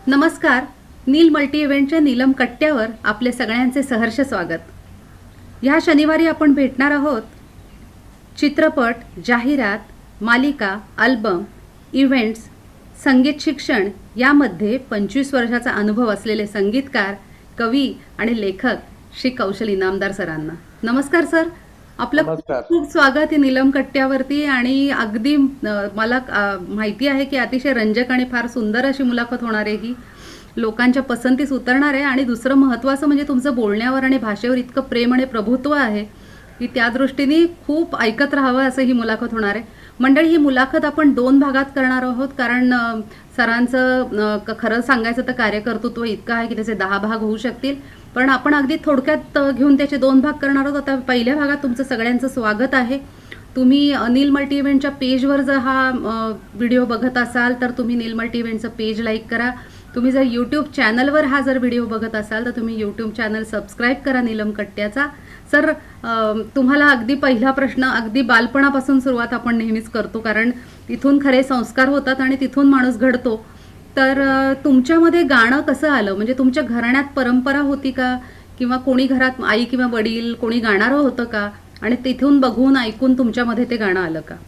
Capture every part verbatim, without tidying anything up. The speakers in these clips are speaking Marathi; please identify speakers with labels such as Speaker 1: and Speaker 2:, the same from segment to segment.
Speaker 1: नमस्कार. नील मल्टी इव्हेंटच्या नीलम कट्ट्यावर आपले सगळ्यांचे सहर्ष स्वागत. ह्या शनिवारी आपण भेटणार आहोत चित्रपट, जाहिरात, मालिका, अल्बम, इव्हेंट्स, संगीत शिक्षण यामध्ये पंचवीस वर्षाचा अनुभव असलेले संगीतकार, कवी आणि लेखक श्री कौशल इनामदार सरांना. नमस्कार सर. आपलं खूप
Speaker 2: नमस्कार.
Speaker 1: खूप स्वागत आहे नीलम कट्ट्यावरती. आणि अगदी अ, मला अ, माहिती आहे की अतिशय रंजक आणि फार सुंदर अशी मुलाखत होणार आहे ही. लोकांच्या पसंतीस उतरणार आहे. आणि दुसरं महत्त्वाचं म्हणजे तुमचं बोलण्यावर आणि भाषेवर इतकं प्रेम आणि प्रभुत्व आहे की त्या दृष्टीने खूप ऐकत राहावं असं ही मुलाखत होणार आहे. मंडळी, ही मुलाखत आपण दोन भागात करणार आहोत कारण अ, सरांचं अ, क- खरं सांगायचं तर कार्यकर्तृत्व इतकं आहे की त्याचे दहा भाग होऊ शकतील. पण आपण अगदी थोडक्यात अ, घेऊन त्याचे दोन भाग करणार आहोत. आता पहिल्या भागात तुमचं सगळ्यांचं स्वागत आहे. तुम्ही अ, नील मल्टी इव्हेंटच्या पेजवर जर हा अ, व्हिडिओ बघत असाल तर तुम्ही नील मल्टी इव्हेंटचं पेज लाईक करा. तुम्ही जर यूट्यूब चॅनलवर हा जर व्हिडिओ बघत असाल तर तुम्ही यूट्यूब चॅनल सबस्क्राईब करा नीलम कट्ट्याचा. सर, अ, तुम्हाला अगदी पहिला प्रश्न, अगदी बालपणापासून सुरुवात आपण नेहमीच करतो कारण तिथून खरे संस्कार होतात आणि तिथून माणूस घडतो. तर अ, तुमच्यामध्ये गाणं कसं आलं? म्हणजे तुमच्या घराण्यात परंपरा होती का, किंवा कोणी घरात आई किंवा वडील कोणी गाणारं होतं का, आणि तिथून बघून ऐकून तुमच्यामध्ये ते गाणं आलं का?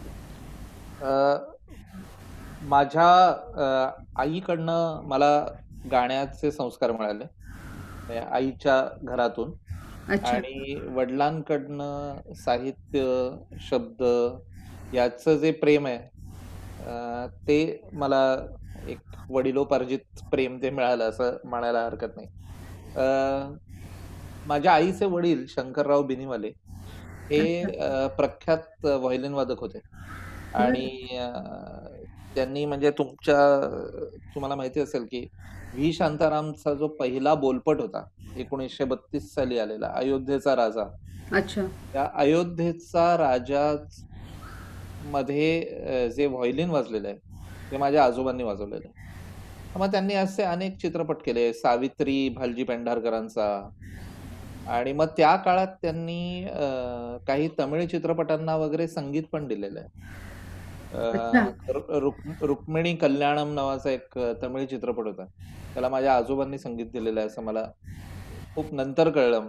Speaker 2: अ, माझ्या अ, आईकडनं मला गाण्याचे संस्कार मिळाले. म्हणजे आईच्या घरातून.
Speaker 1: अच्छा.
Speaker 2: आणि वडिलांकडनं साहित्य, शब्द याचं जे प्रेम आहे, अ, ते मला एक वडिलोपार्जित प्रेम ते मिळालं असं म्हणायला हरकत नाही. अ, माझ्या आईचे वडील शंकरराव बिनीवाले हे
Speaker 1: अच्छा.
Speaker 2: अ, प्रख्यात व्हायोलिन वादक होते. आणि
Speaker 1: बरं.
Speaker 2: अ, त्यांनी म्हणजे तुमच्या तुम्हाला माहिती असेल की व्ही शांतारामचा जो पहिला बोलपट होता एकोणीसशे बत्तीस साली आलेला, अयोध्येचा राजा.
Speaker 1: अच्छा.
Speaker 2: त्या अयोध्येचा राजा मध्ये अ, जे व्हायोलिन वाजलेलं आहे ते माझ्या आजोबांनी वाजवलेलं आहे. मग त्यांनी असे अनेक चित्रपट केले, सावित्री भालजी पेंढारकरांचा. आणि मग त्या काळात त्यांनी अ, काही तमिळ चित्रपटांना वगैरे संगीत पण दिलेलं आहे.
Speaker 1: अच्छा.
Speaker 2: अ, रु- रुक- रुक्मिणी कल्याणम नावाचा एक अ, तमिळ चित्रपट होता. त्याला माझ्या आजोबांनी संगीत दिलेलं आहे असं मला खूप नंतर कळलं.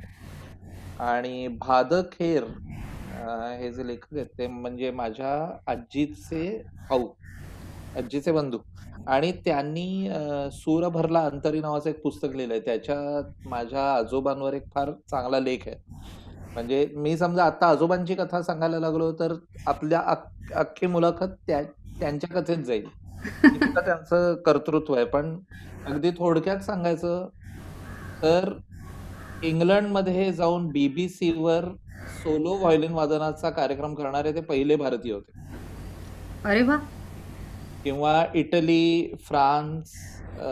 Speaker 2: अ, आणि भादखेर अ, हे जे लेखक आहेत ते म्हणजे माझ्या आजीचे भाऊ, आजीचे बंधू. आणि त्यांनी अ, सूर भरला अंतरी नावाचं एक पुस्तक लिहिलंय. त्याच्यात माझ्या आजोबांवर एक फार चांगला लेख आहे. म्हणजे मी समजा आता आजोबांची कथा सांगायला लागलो तर आपल्या अख- अख्खी मुलाखत त्या त्यांच्या कथेत जाईल. इतकं त्यांचं कर्तृत्व आहे. पण अगदी थोडक्यात सांगायचं तर इंग्लंडमध्ये जाऊन बीबीसीवर सोलो व्हायोलिन वादनाचा कार्यक्रम करणारे ते पहिले भारतीय होते.
Speaker 1: अरे वा.
Speaker 2: किंवा इटली, फ्रान्स, अ,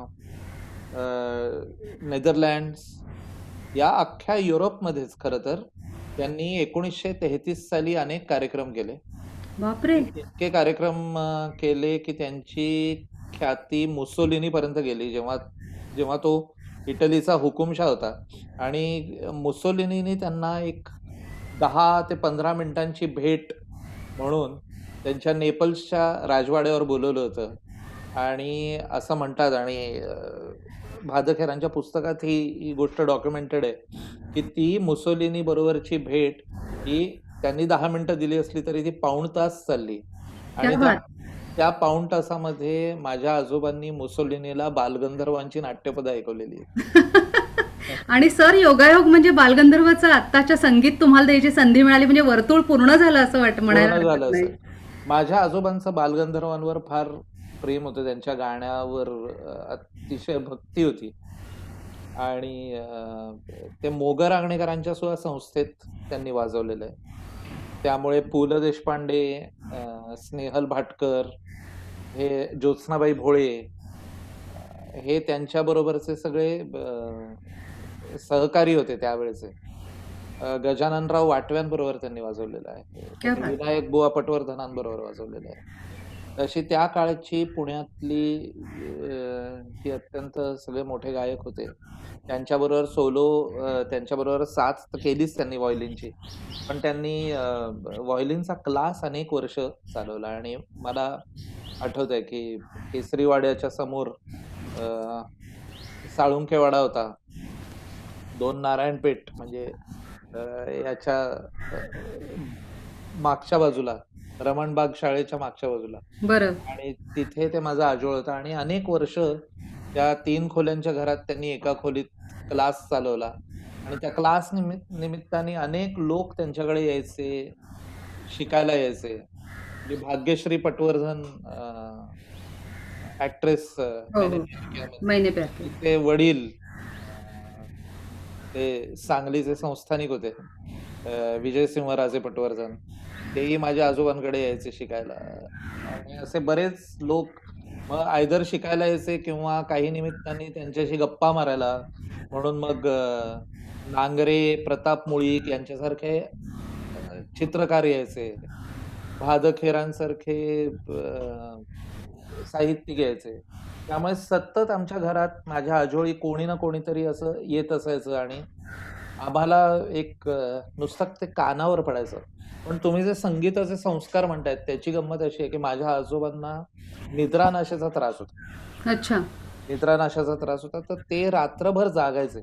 Speaker 2: अ, नेदरलँड्स या अख्ख्या युरोपमध्येच खरं तर त्यांनी एकोणीसशे तेहतीस साली अनेक कार्यक्रम केले.
Speaker 1: बापरे.
Speaker 2: इ- इतके कार्यक्रम अ, केले की त्यांची ख्याती मुसोलिनी पर्यंत गेली. जेव्हा जेव्हा तो इटलीचा हुकुमशाह होता आणि मुसोलिनीने त्यांना एक दहा ते पंधरा मिनिटांची भेट म्हणून त्यांच्या नेपल्सच्या राजवाड्यावर बोलवलं होतं. आणि असं म्हणतात आणि अ, भादखेरांच्या पुस्तकात ही ही गोष्ट डॉक्युमेंटेड आहे की ती मुसोलिनी बरोबरची भेट ही त्यांनी दहा मिनिटं दिली असली तरी ती पाऊण तास चालली.
Speaker 1: क्या
Speaker 2: आणि त्या
Speaker 1: बात.
Speaker 2: त्या पाऊण तासामध्ये माझ्या आजोबांनी मुसोलिनीला बालगंधर्वांची नाट्यपदं ऐकवलेली आहेत.
Speaker 1: आणि सर, योगायोग म्हणजे बालगंधर्वचं आत्ताच्या संगीत तुम्हाला द्यायची संधी मिळाली म्हणजे वर्तुळ पूर्ण झालं असं वाट म्हणायला
Speaker 2: पूर्ण झालं
Speaker 1: हरकत नाही.
Speaker 2: असं. माझ्या आजोबांचं बालगंधर्वांवर फार प्रेम होतं. त्यांच्या गाण्यावर अ, अतिशय भक्ती होती. आणि अ, ते मोगर आगणेकरांच्या सुद्धा संस्थेत त्यांनी वाजवलेलं आहे. त्यामुळे पु ल देशपांडे, अ, स्नेहल भाटकर, हे ज्योत्स्नाबाई भोळे, अ, हे त्यांच्या बरोबरचे सगळे अ, सहकारी होते त्यावेळेचे. अ, गजाननराव वाटव्यांबरोबर त्यांनी वाजवलेलं आहे.
Speaker 1: क्या
Speaker 2: त्यांनी
Speaker 1: बात.
Speaker 2: विनायक बुवा पटवर्धनांबरोबर वाजवलेलं आहे. तशी त्या काळची पुण्यातली अ, जी अत्यंत सगळे मोठे गायक होते त्यांच्याबरोबर सोलो, त्यांच्याबरोबर साथ तर केलीच त्यांनी व्हायोलिनची. पण त्यांनी अ, व्हायोलिनचा क्लास अनेक वर्ष चालवला. आणि मला आठवतंय की केसरीवाड्याच्या समोर अ, साळुंखेवाडा होता. दोन नारायणपेठ म्हणजे अ, याच्या अ, मागच्या बाजूला रमणबाग शाळेच्या मागच्या बाजूला
Speaker 1: बरं.
Speaker 2: आणि तिथे ते माझा आजोळ होता आणि अनेक वर्ष त्या तीन खोल्यांच्या घरात त्यांनी एका खोलीत क्लास चालवला आणि त्या क्लास निमित्त निमित्ताने अनेक लोक त्यांच्याकडे यायचे, शिकायला यायचे. म्हणजे भाग्यश्री पटवर्धन ऍक्ट्रेस
Speaker 1: हो,
Speaker 2: मैंने
Speaker 1: हो.
Speaker 2: प्यार किया मध्ये
Speaker 1: मैंने प्यार किया.
Speaker 2: तिचे वडील अ, ते सांगलीचे संस्थानिक होते अ, विजयसिंहराजे पटवर्धन. तेही माझ्या आजोबांकडे यायचे शिकायला आणि असे बरेच लोक मग आयदर शिकायला यायचे किंवा काही निमित्ताने त्यांच्याशी गप्पा मारायला म्हणून मग अ, नांगरे, प्रताप मुळीक यांच्यासारखे अ, चित्रकार यायचे. भादखेरांसारखे अ, साहित्यिक यायचे. त्यामुळे सतत आमच्या घरात माझ्या आजोळी कोणी ना कोणीतरी असं येत असायचं आणि आम्हाला एक अ, नुसतं ते कानावर पडायचं. पण तुम्ही जे संगीताचे संस्कार म्हणतायत त्याची गंमत अशी आहे की माझ्या आजोबांना निद्रानाशाचा त्रास होता.
Speaker 1: अच्छा.
Speaker 2: निद्रानाशाचा त्रास होता तर ते रात्रभर जागायचे.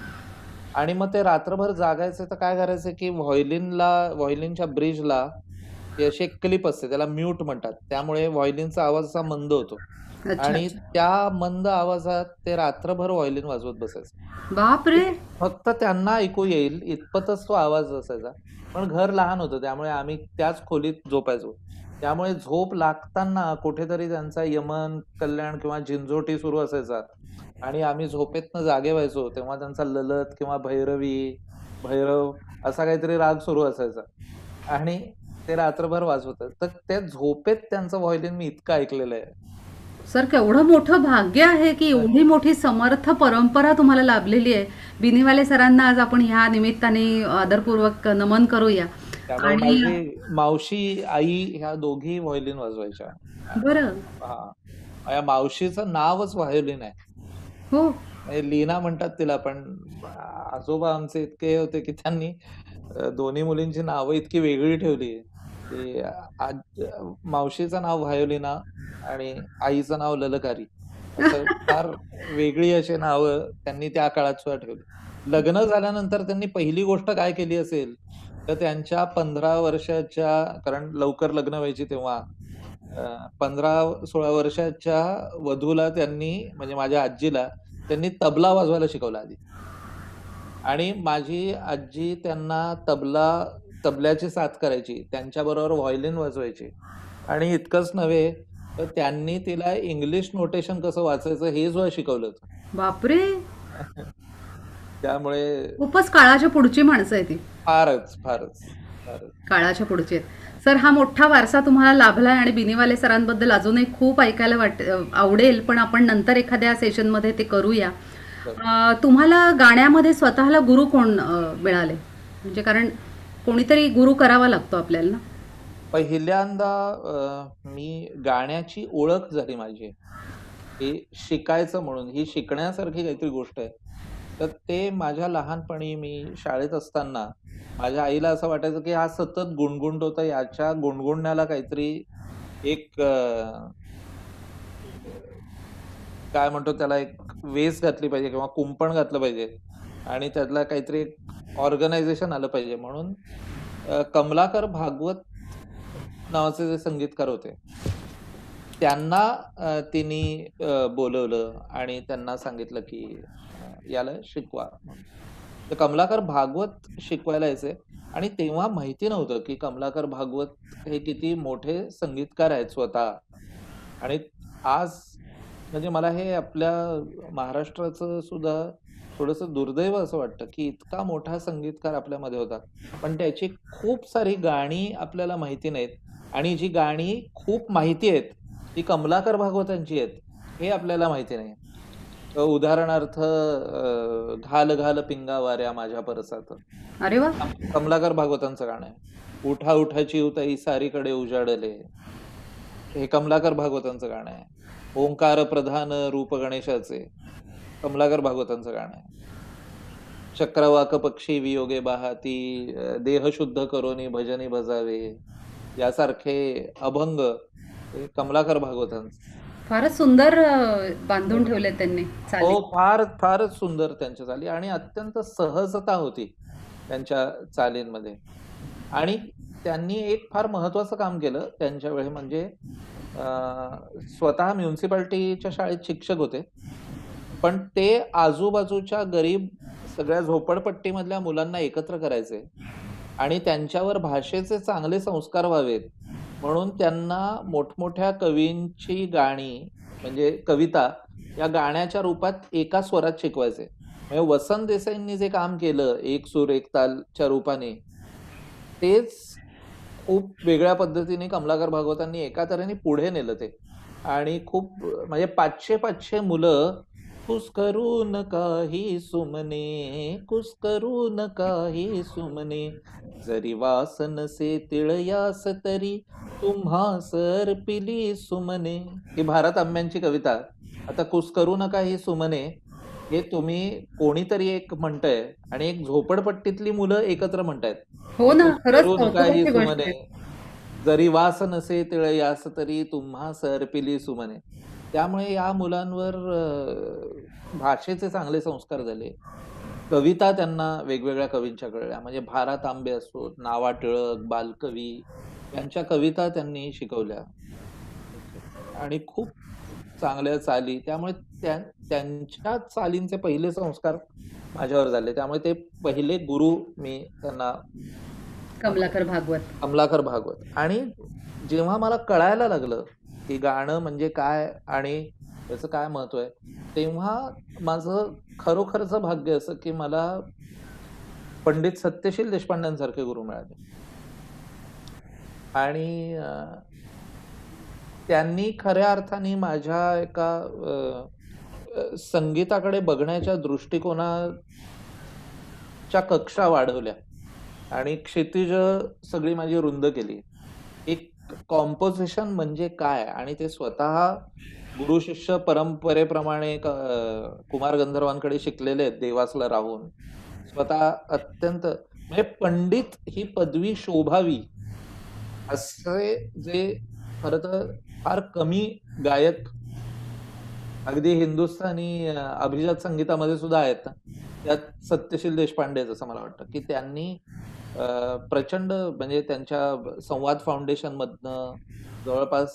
Speaker 2: आणि मग ते रात्रभर जागायचे तर काय करायचे की व्हायोलिनला व्हायोलिनच्या ब्रिजला ती अशी एक क्लिप असते त्याला म्यूट म्हणतात. त्यामुळे व्हायोलिनचा आवाज असा मंद होतो
Speaker 1: अच्छा,
Speaker 2: आणि
Speaker 1: अच्छा.
Speaker 2: त्या मंद आवाजात ते रात्रभर व्हायोलिन वाजवत बसायचे.
Speaker 1: बापरे!
Speaker 2: फक्त त्यांना ऐकू येईल इतपतच तो आवाज असायचा. पण घर लहान होतं त्यामुळे आम्ही त्याच खोलीत झोपायचो. त्यामुळे झोप लागताना कुठेतरी त्यांचा यमन, कल्याण किंवा झिंजोटी सुरू असायचा आणि आम्ही झोपेतनं जागे व्हायचो. तेव्हा त्यांचा ललत किंवा भैरवी, भैरव असा काहीतरी राग सुरू असायचा आणि ते रात्रभर वाजवत. तर त्या झोपेत त्यांचं व्हायोलिन मी इतकं ऐकलेलं आहे.
Speaker 1: सर केवढं मोठं भाग्य आहे की एवढी मोठी समर्थ परंपरा तुम्हाला लाभलेली आहे. बिनीवाले सरांना आज आपण ह्या निमित्ताने आदरपूर्वक नमन करूया.
Speaker 2: त्यामुळे
Speaker 1: आणि
Speaker 2: माझी मावशी, आई ह्या दोघी व्हायोलिन वाजवायच्या.
Speaker 1: बरं.
Speaker 2: हां. माझ्या मावशीचं नावच व्हायोलिन आहे.
Speaker 1: हो.
Speaker 2: म्हणजे लीना म्हणतात तिला पण आजोबा आमचे इतके होते की त्यांनी अ, दोन्ही मुलींची नावं इतकी वेगळी ठेवली की आज मावशीचं नाव व्हायोलिना आणि आईचं नाव ललकारी. असं फार वेगळी अशी नावं त्यांनी त्या काळात सुद्धा ठेवली. लग्न झाल्यानंतर त्यांनी पहिली गोष्ट काय केली असेल तर त्यांच्या पंधरा वर्षाच्या कारण लवकर लग्न व्हायची तेव्हा पंधरा सोळा वर्षाच्या वधूला त्यांनी म्हणजे माझ्या आजीला त्यांनी तबला वाजवायला शिकवला आधी. आणि माझी आजी त्यांना तबला तबल्याची साथ करायची. त्यांच्याबरोबर व्हायोलिन वाजवायची. आणि इतकंच नव्हे तर त्यांनी तिला इंग्लिश नोटेशन कसं वाचायचं हे सुद्धा शिकवलं होतं.
Speaker 1: बापरे!
Speaker 2: त्यामुळे
Speaker 1: खूपच काळाच्या पुढची माणसं आहे ती.
Speaker 2: फारच, फारच, फारच.
Speaker 1: काळाच्या पुढचे आहेत. सर हा मोठा वारसा तुम्हाला लाभलाय आणि बिनीवाले सरांबद्दल अजूनही खूप ऐकायला वाट आवडेल पण आपण नंतर एखाद्या सेशनमध्ये ते करूया. अ, तुम्हाला गाण्यामध्ये स्वतःला गुरु कोण अ, मिळाले? म्हणजे कारण कोणीतरी गुरु करावा लागतो आपल्याला ना.
Speaker 2: पहिल्यांदा अ, मी गाण्याची ओळख झाली माझी. हे शिकायचं म्हणून ही शिकण्यासारखी काहीतरी गोष्ट आहे. तर ते माझ्या लहानपणी मी शाळेत असताना माझ्या आईला असं वाटायचं की हा सतत गुणगुणतो तर याच्या गुणगुणण्याला काहीतरी एक अ, काय म्हणतो त्याला एक वेस घातली पाहिजे किंवा कुंपण घातलं पाहिजे आणि त्यातला काहीतरी ऑर्गनायझेशन आलं पाहिजे म्हणून अ, कमलाकर भागवत नावाचे जे संगीतकार होते त्यांना अ, तिने अ, बोलवलं आणि त्यांना सांगितलं की अ, याला शिकवा म्हणून. तर कमलाकर भागवत शिकवायला यायचे आणि तेव्हा माहिती नव्हतं की कमलाकर भागवत हे किती मोठे संगीतकार आहेत स्वतः. आणि आज म्हणजे मला हे आपल्या महाराष्ट्राचं सुद्धा थोडंसं दुर्दैव असं वाटतं की इतका मोठा संगीतकार आपल्यामध्ये होता. पण त्याची खूप सारी गाणी आपल्याला माहिती नाहीत आणि जी गाणी खूप माहिती आहेत ती कमलाकर भागवतांची आहेत हे आपल्याला माहिती नाही. अ, उदाहरणार्थ अ, घाल घाल पिंगा वाऱ्या माझ्या परसात.
Speaker 1: अरे वा.
Speaker 2: कम कमलाकर भागवतांचं गाणं आहे. उठा उठाची उताई सारीकडे उजाडले. हे कमलाकर भागवतांचं गाणं आहे. ओंकार प्रधान रूप गणेशाचे. कमलाकर भागवतांचं गाणं आहे. चक्रवाक पक्षी वियोगे बाहाती अ, देह शुद्ध करोनी भजनी भजावे. यासारखे अभंग ते कमलाकर भागवतांचं.
Speaker 1: फारच सुंदर अ, बांधून ठेवले त्यांनी चाली.
Speaker 2: हो, फार फारच सुंदर त्यांच्या चाली आणि अत्यंत सहजता होती त्यांच्या चालींमध्ये. आणि त्यांनी एक फार महत्वाचं काम केलं त्यांच्या वेळी, म्हणजे अं, स्वतः म्युन्सिपाल्टीच्या शाळेत शिक्षक होते, पण ते आजूबाजूच्या गरीब सगळ्या झोपडपट्टीमधल्या मुलांना एकत्र करायचे आणि त्यांच्यावर भाषेचे चांगले संस्कार व्हावेत म्हणून त्यांना मोठमोठ्या कवींची गाणी, म्हणजे कविता या गाण्याच्या रूपात एका स्वरात शिकवायचे. म्हणजे वसंत देसाईंनी जे काम केलं एक सूर एक तालच्या रूपाने, तेच खूप वेगळ्या पद्धतीने कमलाकर भागवतांनी एका तऱ्हेने पुढे नेलं ते. आणि खूप म्हणजे पाचशे पाचशे मुलं कुस करून काही सुमने, कुस करून काही सुमने, जरी वासन से तिळयास तरी तुम्हा सर पिली सुमने. ही भारत आंब्यांची कविता. आता कुस करू नका ही सुमने हे तुम्ही कोणीतरी एक म्हणतंय आणि एक झोपडपट्टीतली मुलं एकत्र म्हणतायत.
Speaker 1: हो ना,
Speaker 2: कुस
Speaker 1: खरंच
Speaker 2: करू नका ही
Speaker 1: कौतुकाची गोष्ट
Speaker 2: सुमने,
Speaker 1: आहे.
Speaker 2: जरी वास नसे तिळयास तरी तुम्हा सर पिली सुमने. त्यामुळे या मुलांवर अं, भाषेचे चांगले संस्कार झाले. कविता त्यांना वेगवेगळ्या कवींच्या कळल्या, म्हणजे भारत आंबे असो, नावा टिळक, बालकवी यांच्या कविता त्यांनी शिकवल्या आणि खूप चांगल्या चाली. त्यामुळे त्या त्यांच्या चालींचे पहिले संस्कार माझ्यावर झाले. त्यामुळे ते पहिले गुरु मी त्यांना
Speaker 1: कमलाकर भागवत.
Speaker 2: कमलाकर भागवत. आणि जेव्हा मला कळायला लागलं की गाणं म्हणजे काय आणि त्याचं काय महत्व आहे, तेव्हा माझं खरोखरचं भाग्य असं की मला पंडित सत्यशील देशपांड्यांसारखे गुरु मिळाले. आणि अं, त्यांनी खऱ्या अर्थाने माझ्या एका अं, अं, संगीताकडे बघण्याच्या दृष्टिकोनाच्या कक्षा वाढवल्या आणि क्षितिज सगळी माझी रुंद केली. एक कॉम्पोजिशन म्हणजे काय, आणि ते स्वतः गुरु शिष्य परंपरेप्रमाणे क- अं, कुमार गंधर्वांकडे शिकलेले आहेत देवासला राहून. स्वतः अत्यंत म्हणजे पंडित ही पदवी शोभावी असे जे खर तर फार कमी गायक अगदी हिंदुस्थानी अं, अभिजात संगीतामध्ये सुद्धा आहेत ना, त्यात सत्यशील देशपांडे असं मला वाटतं की त्यांनी अं, प्रचंड म्हणजे त्यांच्या संवाद फाउंडेशन मधनं जवळपास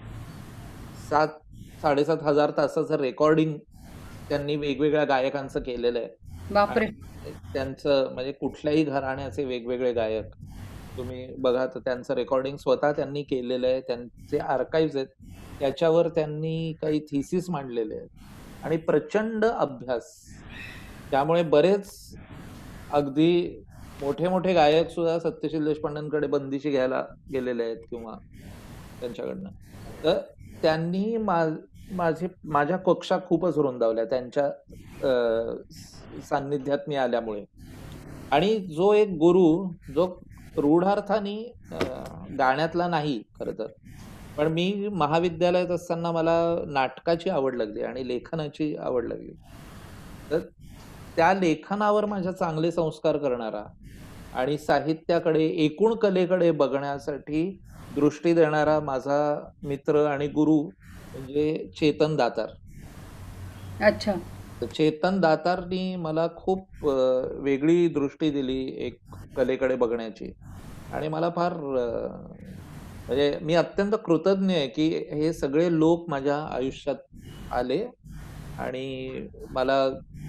Speaker 2: सात साडेसात हजार तासाचं रेकॉर्डिंग त्यांनी वेगवेगळ्या गायकांचं केलेलं आहे.
Speaker 1: बापरे.
Speaker 2: आणि त्यांचं म्हणजे कुठल्याही घराण्याचे वेगवेगळे गायक तुम्ही बघा तर त्यांचं रेकॉर्डिंग स्वतः त्यांनी केलेलं आहे. त्यांचे आर्काइव्ह आहेत, त्याच्यावर त्यांनी काही थिसिस मांडलेले आहेत आणि प्रचंड अभ्यास. त्यामुळे बरेच अगदी मोठे मोठे गायक सुद्धा सत्यशील देशपांडेंकडे बंदिशी घ्यायला गेलेले आहेत किंवा त्यांच्याकडनं. तर त्यांनी मा- माझी माझ्या कक्षा खूपच रुंदावल्या त्यांच्या अं, सान्निध्यात मी आल्यामुळे. आणि जो एक गुरु जो रूढार्थाने अं, गाण्यातला नाही खर तर, पण मी महाविद्यालयात असताना मला नाटकाची आवड लागली आणि लेखनाची आवड लागली. तर त्या लेखनावर माझ्या चांगले संस्कार करणारा आणि साहित्याकडे एकूण कलेकडे बघण्यासाठी दृष्टी देणारा माझा मित्र आणि गुरु म्हणजे चेतन दातार.
Speaker 1: अच्छा.
Speaker 2: तर चेतन दातारनी मला खूप अं, वेगळी दृष्टी दिली एक कलेकडे बघण्याची. आणि मला फार अं, म्हणजे मी अत्यंत कृतज्ञ आहे की हे सगळे लोक माझ्या आयुष्यात आले आणि मला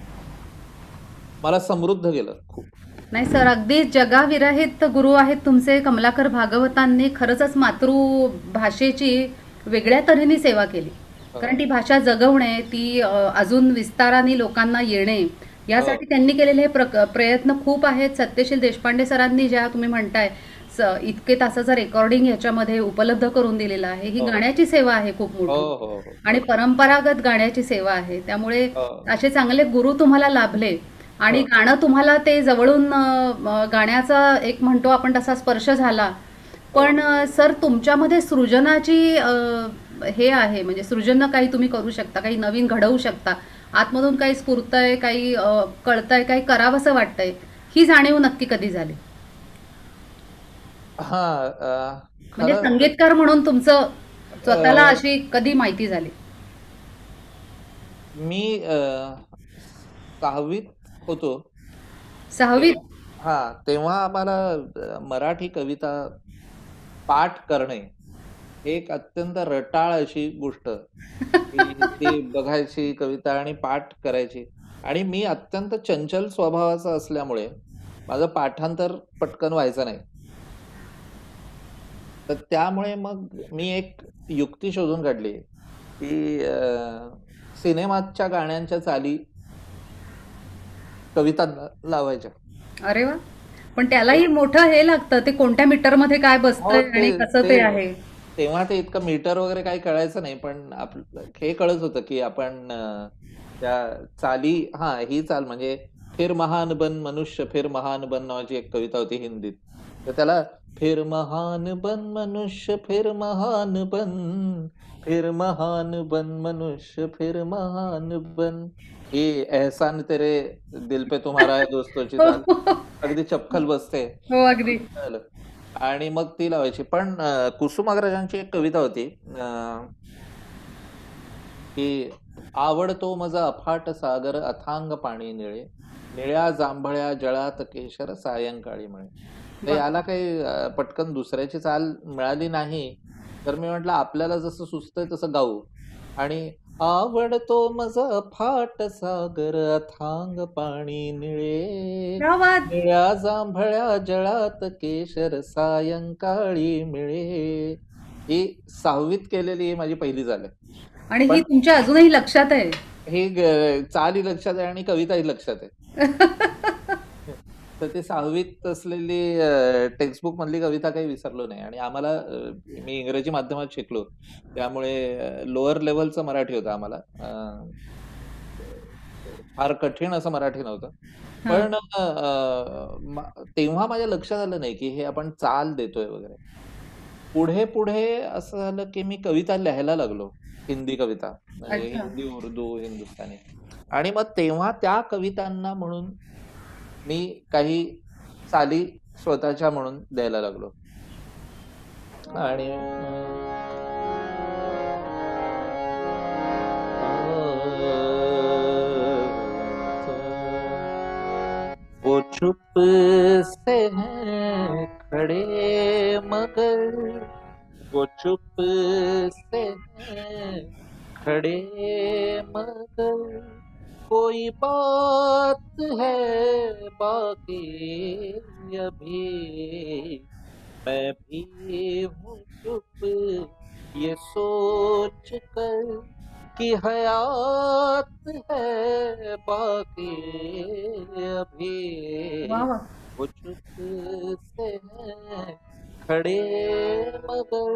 Speaker 2: मला समृद्ध केलं खूप.
Speaker 1: नाही सर, अगदी जगाविरहित गुरु आहेत तुमचे कमलाकर भागवतांनी. खरंच मातृभाषेची वेगळ्या तऱ्हेने सेवा केली.
Speaker 2: हो.
Speaker 1: कारण ती भाषा जगवणे, ती अ, अजून विस्ताराने लोकांना येणे, यासाठी
Speaker 2: हो.
Speaker 1: त्यांनी केलेले हे प्र- प्रयत्न खूप आहेत. सत्यशील देशपांडे सरांनी ज्या तुम्ही म्हणताय स- इतके तासाचं रेकॉर्डिंग ह्याच्यामध्ये उपलब्ध करून दिलेलं आहे, ही
Speaker 2: हो.
Speaker 1: गाण्याची सेवा आहे खूप
Speaker 2: हो
Speaker 1: मोठी
Speaker 2: हो हो
Speaker 1: आणि परंपरागत गाण्याची सेवा आहे. त्यामुळे
Speaker 2: हो.
Speaker 1: असे चांगले गुरु तुम्हाला लाभले आणि
Speaker 2: हो.
Speaker 1: गाणं तुम्हाला ते जवळून अ, अ, गाण्याचा एक म्हणतो आपण तसा स्पर्श झाला. पण अ, सर, तुमच्यामध्ये सृजनाची अ, हे आहे, म्हणजे सृजन काही तुम्ही करू शकता, काही नवीन घडवू शकता, आतमधून काही स्फुरतंय, काही अ, कळतंय, काही करावंसं वाटतंय, ही जाणीव नक्की कधी झाली?
Speaker 2: हा अं,
Speaker 1: म्हणजे
Speaker 2: खरं
Speaker 1: संगीतकार म्हणून तुमचं स्वतःला
Speaker 2: अ,
Speaker 1: अशी कधी माहिती झाली?
Speaker 2: मी अ, सहावीत होतो
Speaker 1: सहावीत?
Speaker 2: तेव्हा, हा तेव्हा आम्हाला अ, मराठी कविता पाठ करणे हे एक अत्यंत रटाळ अशी गोष्ट, की ती बघायची कविता आणि पाठ करायची. आणि मी अत्यंत चंचल स्वभावाचा असल्यामुळे माझं पाठांतर पटकन व्हायचं नाही. तर त्यामुळे मग मी एक युक्ती शोधून काढली, की अ, सिनेमाच्या गाण्यांच्या चाली कवितांना लावायच्या.
Speaker 1: अरे वा. पण त्यालाही मोठं हे लागतं, ते कोणत्या मीटरमध्ये काय
Speaker 2: हो,
Speaker 1: बसतंय
Speaker 2: ते
Speaker 1: आणि कसं
Speaker 2: ते
Speaker 1: ते आहे.
Speaker 2: तेव्हा ते इतकं मीटर वगैरे काही कळायचं नाही. पण आपलं हे कळत होतं, की आपण अ, त्या चाली, हां, ही चाल म्हणजे फिर महान बन मनुष्य फिर महान बन नावाची एक कविता होती हिंदीत. तर त्याला फिर महान बन मनुष्य फिर महान बन, फिर महान बन मनुष्य फिर महान बन, ही एहसान तेरे दिल पे तुम्हारा है दोस्तोची
Speaker 1: हो,
Speaker 2: चाल
Speaker 1: हो.
Speaker 2: अगदी चपखल बसते.
Speaker 1: हो, अगदी.
Speaker 2: झालं. आणि मग ती लावायची. पण अ, कुसुमाग्रजांची एक कविता होती, अ, की आवडतो मजा अफाट सागर अथांग पाणी निळे, निळ्या जांभळ्या जळात केशर सायंकाळी मळे. तर
Speaker 1: वा.
Speaker 2: याला काही अ, पटकन दुसऱ्याची चाल मिळाली नाही. तर मी म्हटलं आपल्याला जसं सुचतंय तसं गाऊ. आणि आवडतो मज अफाट सागर अथांग पाणी निळे,
Speaker 1: क्या बात.
Speaker 2: निळ्या जांभळ्या जळात केशर सायंकाळी मिळे. ही सहावीत केलेली ही माझी पहिली चाल आहे.
Speaker 1: आणि ही
Speaker 2: पण
Speaker 1: तुमच्या अजूनही लक्षात आहे.
Speaker 2: ही ग- चालही लक्षात आहे आणि कविताही लक्षात आहे. तर ते सहावीत असलेली टेक्स्टबुक मधली कविता काही विसरलो नाही. आणि आम्हाला अ, मी इंग्रजी माध्यमात शिकलो, त्यामुळे लोअर लेव्हलचं मराठी होतं आम्हाला. अ, फार कठीण असं मराठी नव्हतं.
Speaker 1: हां.
Speaker 2: पण अ, म- तेव्हा माझ्या लक्षात आलं नाही की हे आपण चाल देतोय वगैरे. पुढे पुढे असं झालं की मी कविता लिहायला लागलो, हिंदी कविता, म्हणजे
Speaker 1: अच्छा.
Speaker 2: हिंदी, उर्दू, हिंदुस्थानी. आणि मग तेव्हा त्या कवितांना म्हणून मी काही चाली स्वतःच्या म्हणून द्यायला लागलो. आणि वो चुप से हैं खड़े मगर, वो चुप से हैं खड़े मगर, कोई बात है बाकी अभी, मैं भी हूँ चुप ये सोच कर कि हयात है बाकी
Speaker 1: वा
Speaker 2: अभी,
Speaker 1: वा.
Speaker 2: वो चुप से हैं खड़े मगर.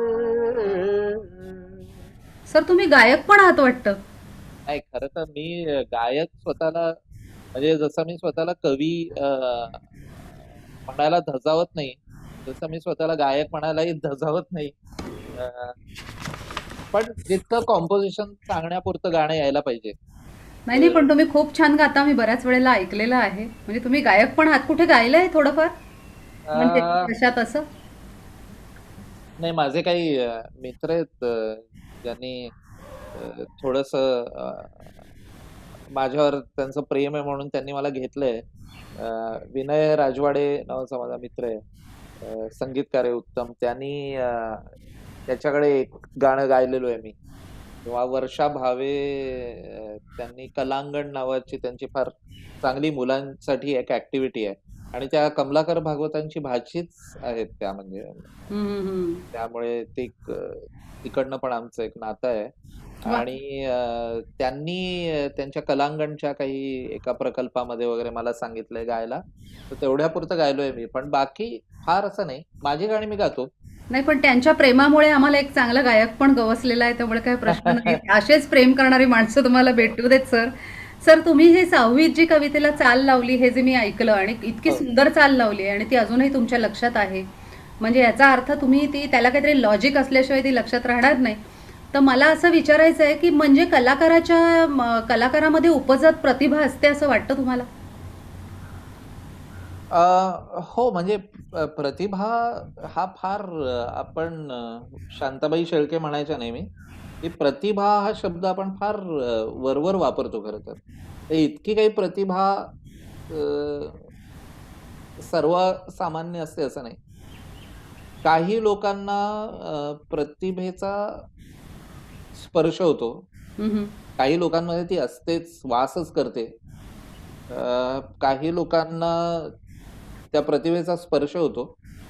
Speaker 1: सर, तुम्ही गायक पण आहात वाटतं.
Speaker 2: नाही, खरं तर मी गायक स्वतःला, म्हणजे जसं मी स्वतःला कवी अ, म्हणायला धजावत नाही, तसं मी स्वतःला गायक म्हणायलाही धजावत नाही. अ, पण जितकं कॉम्पोजिशन सांगण्यापुरतं गाणं यायला पाहिजे.
Speaker 1: नाही नाही,
Speaker 2: तर
Speaker 1: पण तुम्ही खूप छान गाता. मी बऱ्याच वेळेला ऐकलेलं आहे. म्हणजे तुम्ही गायक पण आहात. कुठे गायलंय थोडंफार? म्हणजे
Speaker 2: अ,
Speaker 1: कशात असं?
Speaker 2: नाही, माझे काही अ, मित्र आहेत, अ, ज्यांनी अ, थोडस माझ्यावर त्यांचं प्रेम आहे म्हणून त्यांनी मला घेतलंय. अ, विनय राजवाडे नावाचा माझा मित्र आहे, अ, संगीतकार आहे उत्तम. त्यांनी अ, त्याच्याकडे एक गाणं गायलेलो आहे मी. किंवा वर्षा भावे, अ, त्यांनी कलांगण नावाची त्यांची फार चांगली मुलांसाठी एक ऍक्टिव्हिटी आहे. आणि त्या कमलाकर भागवतांची भाचीच आहेत त्या, म्हणजे
Speaker 1: हम्म, हम्म, हम्म.
Speaker 2: त्यामुळे ते एक, अ, तिकडनं पण आमचं एक नातं आहे.
Speaker 1: वा.
Speaker 2: आणि अ, त्यांनी अ, त्यांच्या कलांगणच्या काही एका प्रकल्पामध्ये वगैरे मला सांगितलंय गायला. तर तेवढ्यापुरतं गायलोय मी. पण बाकी फार असं नाही. माझी गाणी मी गातो.
Speaker 1: नाही, पण त्यांच्या प्रेमामुळे आम्हाला एक चांगला गायक पण गवसलेला आहे, त्यामुळे काही प्रश्न नाही. असेच प्रेम करणारी माणसं तुम्हाला भेटू देत सर. सर, तुम्ही हे सहावीत जी कवितेला चाल लावली हे जे मी ऐकलं, आणि इतकी
Speaker 2: हो.
Speaker 1: सुंदर चाल लावली आणि ती अजूनही तुमच्या लक्षात आहे, म्हणजे याचा अर्थ तुम्ही ती त्याला काहीतरी लॉजिक असल्याशिवाय ती लक्षात राहणार नाही. तर मला असं विचारायचं आहे की म्हणजे कलाकाराच्या म, कलाकारामध्ये उपजत प्रतिभा असते असं वाटतं तुम्हाला?
Speaker 2: अ, हो, म्हणजे अ, प्रतिभा हा फार अ, आपण अ, शांताबाई शेळके म्हणायच्या नेहमी, की प्रतिभा हा शब्द आपण फार अ, वरवर वापरतो खरं तर. तर इतकी काही प्रतिभा अ, सर्वसामान्य असते असं नाही. काही लोकांना अ, प्रतिभेचा स्पर्श होतो.
Speaker 1: हं, हं.
Speaker 2: काही लोकांमध्ये ती असतेच, वासच करते. अ, काही लोकांना त्या प्रतिभेचा स्पर्श होतो.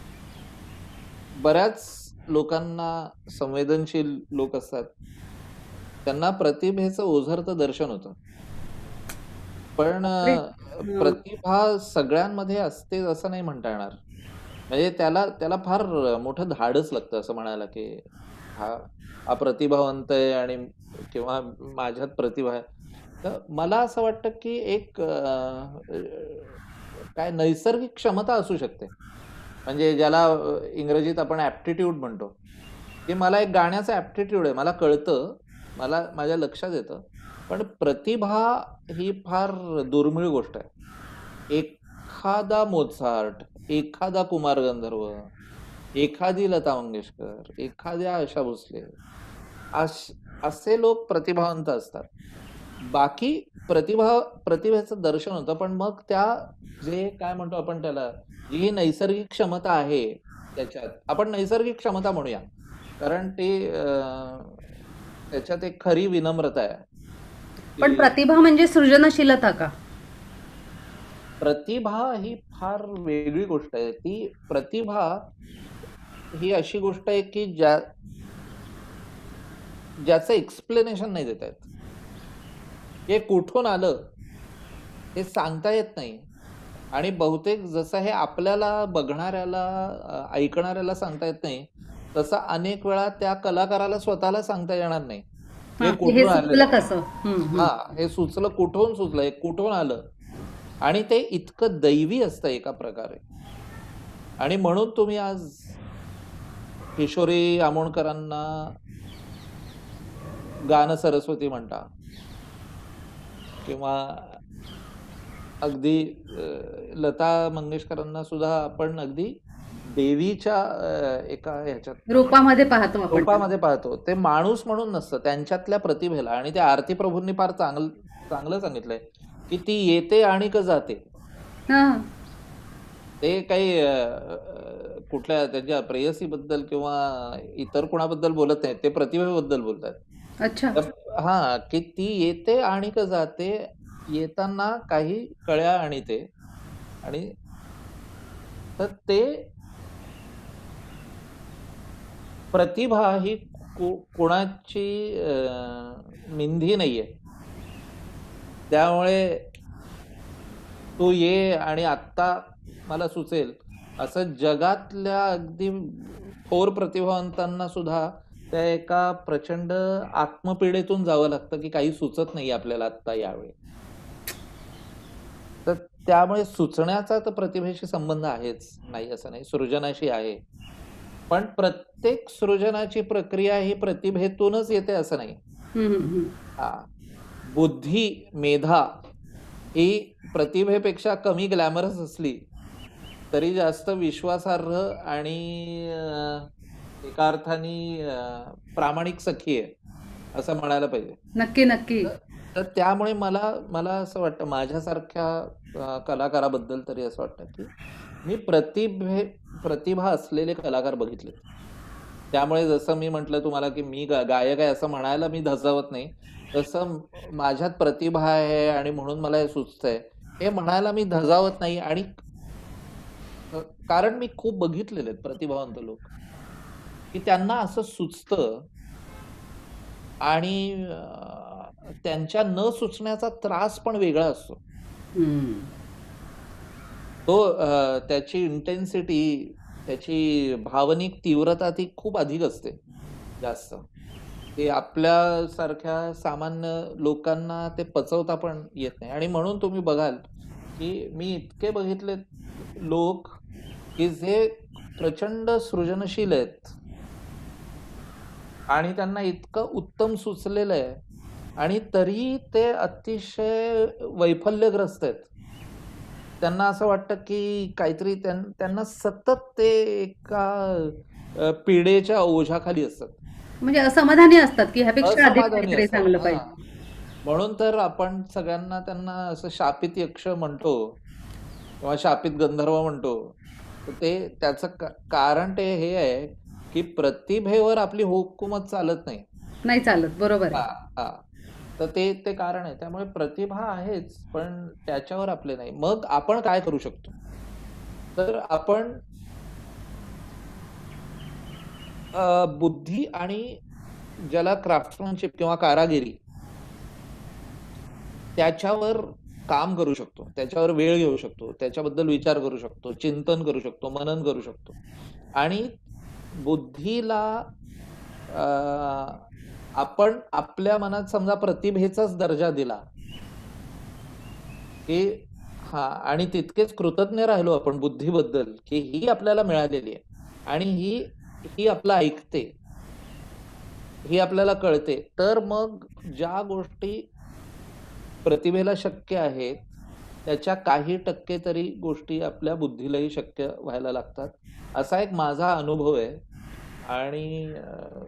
Speaker 2: बऱ्याच लोकांना संवेदनशील लोक असतात. त्यांना प्रतिभेचं ओझरतं दर्शन होतं. पण
Speaker 1: बापरे!
Speaker 2: अ,
Speaker 1: हं.
Speaker 2: प्रतिभा सगळ्यांमध्ये असते असं नाही म्हणता येणार. म्हणजे त्याला त्याला फार मोठं धाडस लागतं असं म्हणायला, की हा हा प्रतिभावंत आहे आणि किंवा माझ्यात प्रतिभा आहे. तर मला असं वाटतं, की एक अ, अ, काय नैसर्गिक क्षमता असू शकते. म्हणजे ज्याला अ, इंग्रजीत आपण ॲप्टिट्यूड म्हणतो, की मला एक गाण्याचा ॲप्टिट्यूड आहे. मला कळतं, मला माझ्या लक्षात येतं. पण प्रतिभा ही फार दुर्मिळ गोष्ट आहे. एखादा मोझार्ट, एखादा कुमार गंधर्व, एखादी लता मंगेशकर, एखाद्या आशा भोसले अश असे लोक प्रतिभावंत असतात. बाकी प्रतिभा प्रतिभेचं दर्शन होतं. पण मग त्या जे काय म्हणतो आपण त्याला, जी ही नैसर्गिक क्षमता आहे त्याच्यात, आपण नैसर्गिक क्षमता म्हणूया. कारण ते अ, त्याच्यात एक खरी विनम्रता आहे,
Speaker 1: पण
Speaker 2: की
Speaker 1: प्रतिभा म्हणजे सृजनशीलता का?
Speaker 2: प्रतिभा ही फार वेगळी गोष्ट आहे. ती प्रतिभा ही अशी गोष्ट आहे, की ज्या ज्याचं एक्सप्लेनेशन नाही देता येत. हे कुठून आलं, हे सांगता येत नाही. आणि बहुतेक जसं हे आपल्याला बघणाऱ्याला, अ, ऐकणाऱ्याला सांगता येत नाही, तसं अनेक वेळा त्या कलाकाराला स्वतःला सांगता येणार नाही. हे
Speaker 1: हां, की हे
Speaker 2: कुठून
Speaker 1: सुचलं
Speaker 2: आलेलं आहे?
Speaker 1: कसं? हं, हं.
Speaker 2: हां, हे सुचलं कुठून सुचलं? हे कुठून आलं? आणि ते इतकं दैवी असतं एका प्रकारे. आणि म्हणून तुम्ही आज किशोरी आमोणकरांना गान सरस्वती म्हणता किंवा अगदी अ, लता मंगेशकरांना सुद्धा आपण अगदी देवीच्या अ, एका ह्याच्यात
Speaker 1: रूपामध्ये पाहतो आपण त्यांना.
Speaker 2: रूपामध्ये पाहतो. ते माणूस म्हणून नसतं, त्यांच्यातल्या प्रतिभेला. आणि त्या आरती प्रभूंनी फार चांगलं चांगलं सांगितलंय, की ती येते आणि क जाते.
Speaker 1: हां.
Speaker 2: ते काही अ, अ, कुठल्या त्यांच्या प्रेयसीबद्दल किंवा इतर कोणाबद्दल बोलत नाहीत. ते प्रतिभेबद्दल बोलतायत.
Speaker 1: अच्छा.
Speaker 2: तर हां, की ती येते आणि क जाते. येताना काही कळ्या आणीते आणि तर ते प्रतिभा ही को कोणाची अ, मिंधी नाहीये. त्यामुळे तू ये आणि आत्ता मला सुचेल, असं जगातल्या अगदी थोर प्रतिभावंतांना सुद्धा त्या एका प्रचंड आत्मपीडेतून जावं लागतं, की काही सुचत नाही आपल्याला आत्ता यावेळी. तर त्यामुळे सुचण्याचा तर प्रतिभेशी संबंध आहेच. नाही असं नाही, सृजनाशी आहे. पण प्रत्येक सृजनाची प्रक्रिया ही प्रतिभेतूनच येते असं नाही.
Speaker 1: हं, हं, हं.
Speaker 2: हां. बुद्धी, मेधा ही प्रतिभेपेक्षा कमी ग्लॅमरस असली, तरी जास्त विश्वासार्ह आणि अ, एका अर्थाने अ, प्रामाणिक सखी आहे, असं म्हणायला पाहिजे.
Speaker 1: नक्की, नक्की.
Speaker 2: तर तर त्यामुळे मला मला असं वाटतं माझ्यासारख्या अ, कलाकाराबद्दल तरी असं वाटतं, की मी प्रतिभे प्रतिभा असलेले कलाकार बघितलेत. त्यामुळे जसं मी म्हटलं तुम्हाला, की मी गा गायक आहे असं म्हणायला मी धजावत नाही. तसं म- माझ्यात प्रतिभा आहे आणि म्हणून मला हे सुचतंय, हे म्हणायला मी धजावत नाही. आणि अ, कारण मी खूप बघितलेले आहेत प्रतिभावंत लोक, की त्यांना असं सुचतं आणि अ, त्यांच्या न सुचण्याचा त्रास पण वेगळा असतो.
Speaker 1: हं.
Speaker 2: तो अ, त्याची इंटेन्सिटी, त्याची भावनिक तीव्रता ती खूप अधिक असते, जास्त. ते आपल्यासारख्या सामान्य लोकांना ते पचवता पण येत नाही. आणि म्हणून तुम्ही बघाल, की मी इतके बघितलेत लोक, की जे प्रचंड सृजनशील आहेत आणि त्यांना इतकं उत्तम सुचलेलं आहे आणि तरीही ते अतिशय वैफल्यग्रस्त आहेत. त्यांना असं वाटतं की काहीतरी त्यां- त्यांना सतत ते एका अ, पिढेच्या ओझ्याखाली असतात,
Speaker 1: म्हणजे असमाधानी असतात की ह्यापेक्षा अधिक
Speaker 2: असमाधानी
Speaker 1: काहीतरी
Speaker 2: असतात.
Speaker 1: चांगलं
Speaker 2: हा,
Speaker 1: पाहिजे.
Speaker 2: म्हणून तर आपण सगळ्यांना त्यांना असं शापित यक्ष म्हणतो किंवा शापित गंधर्व म्हणतो. तर ते त्याचं का- कारण ते हे आहे की प्रतिभेवर आपली हुकूमत चालत नाही.
Speaker 1: नाही चालत, बरोबर
Speaker 2: हा,
Speaker 1: आहे.
Speaker 2: हा. तर ते ते कारण आहे. त्यामुळे प्रतिभा आहेच, पण त्याच्यावर आपले नाही. मग आपण काय करू शकतो? तर आपण अ, बुद्धी आणि ज्याला क्राफ्ट्समनशिप किंवा कारागिरी त्याच्यावर काम करू शकतो, त्याच्यावर वेळ घेऊ शकतो, त्याच्याबद्दल विचार करू शकतो, चिंतन करू शकतो, मनन करू शकतो. आणि बुद्धीला अ, आपण आपल्या मनात समजा प्रतिभेचाच दर्जा दिला की हा, आणि तितकेच कृतज्ञ राहिलो आपण बुद्धीबद्दल की ही आपल्याला मिळालेली आहे आणि ही ही आपलं ऐकते, ही आपल्याला कळते. तर मग ज्या गोष्टी प्रतिभेला शक्य आहेत त्याच्या काही टक्के तरी गोष्टी आपल्या बुद्धीलाही शक्य व्हायला लागतात. असा एक माझा अनुभव आहे. आणि अ,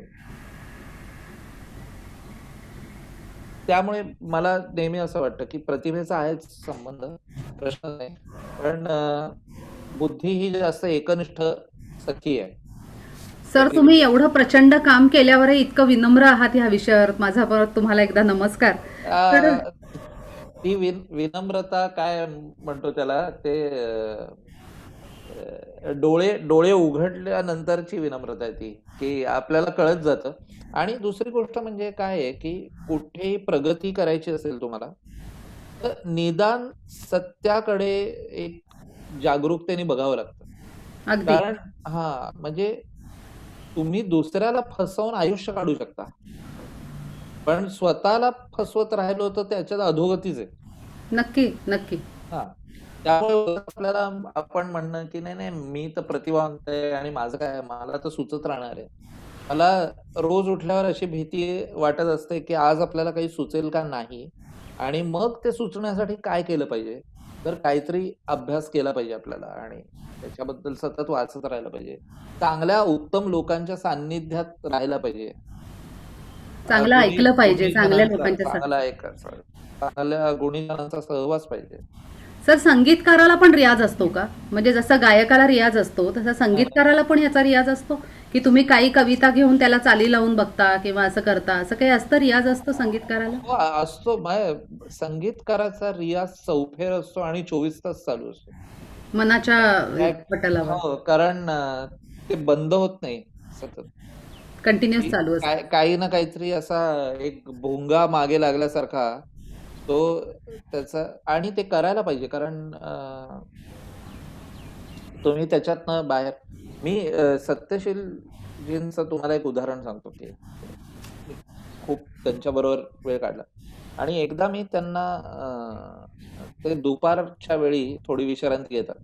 Speaker 2: त्यामुळे मला नेहमी असं वाटतं की प्रतिभेचा आहेच संबंध, प्रश्न नाही. पण अ, बुद्धी ही जास्त एकनिष्ठ सखी आहे
Speaker 1: सर, तुम्ही
Speaker 2: प्रतिभेपेक्षा.
Speaker 1: एवढं प्रचंड काम केल्यावरही इतकं विनम्र आहात ह्या विषयावर, माझा परत तुम्हाला एकदा नमस्कार. तर
Speaker 2: अ, ती विन विनम्रता काय म्हणतो त्याला ते अ, अ, डोळे डोळे उघडल्यानंतरची विनम्रता आहे ती, की आपल्याला कळत जातं. आणि दुसरी गोष्ट म्हणजे काय आहे, की कुठेही प्रगती करायची असेल तुम्हाला, तर निदान सत्याकडे एक जागरूकतेने बघावं लागतं.
Speaker 1: अगदी.
Speaker 2: कारण हां, म्हणजे तुम्ही दुसऱ्याला फसवून आयुष्य काढू शकता. पण स्वतःला फसवत राहिलो तर त्याच्यात अधोगतीच आहे.
Speaker 1: नक्की, नक्की.
Speaker 2: हां. त्यामुळे आपल्याला आपण म्हणणं, की नाही, नाही मी तर प्रतिभावंत आहे आणि माझं काय मला तर सुचत राहणार आहे. मला रोज उठल्यावर अशी भीती वाटत असते, की आज आपल्याला काही सुचेल का नाही? आणि मग ते सुचण्यासाठी काय केलं पाहिजे? तर काहीतरी अभ्यास केला पाहिजे आपल्याला आणि त्याच्याबद्दल सतत वाचत राहायला पाहिजे. चांगल्या उत्तम लोकांच्या सान्निध्यात राहायला पाहिजे. अ,
Speaker 1: चांगलं
Speaker 2: गुणी
Speaker 1: ऐकलं पाहिजे चांगल्या
Speaker 2: गुणीजनांचा
Speaker 1: लोकांच्या स
Speaker 2: चांगला एक चांगल्या गुणीजनांचा सहवास पाहिजे.
Speaker 1: सर, संगीतकाराला पण रियाज असतो का? म्हणजे जसं गायकाला रियाज असतो, तसा संगीतकाराला पण ह्याचा रियाज असतो? की तुम्ही काही कविता घेऊन त्याला चाली लावून बघता किंवा असं करता, असं काही असतं, रियाज असतो संगीतकाराला?
Speaker 2: हो, असतो. म्हणजे संगीतकाराचा रियाज चौफेर असतो आणि चोवीस तास चालू असतो.
Speaker 1: मनाच्या
Speaker 2: काय
Speaker 1: पटलावर
Speaker 2: हो, कारण अ, ते बंद होत नाही सतत.
Speaker 1: कंटिन्युअस
Speaker 2: की
Speaker 1: चालू
Speaker 2: काय
Speaker 1: असतं.
Speaker 2: काही ना काहीतरी असा एक भोंगा मागे लागल्यासारखा तो त्याचा. आणि ते करायला पाहिजे कारण अ, तुम्ही त्याच्यातनं बाहेर. मी अ, सत्यशीलजींचं तुम्हाला एक उदाहरण सांगतो की मी खूप त्यांच्याबरोबर वेळ काढला. आणि एकदा मी त्यांना अ, ते दुपारच्या वेळी थोडी विश्रांती घेतात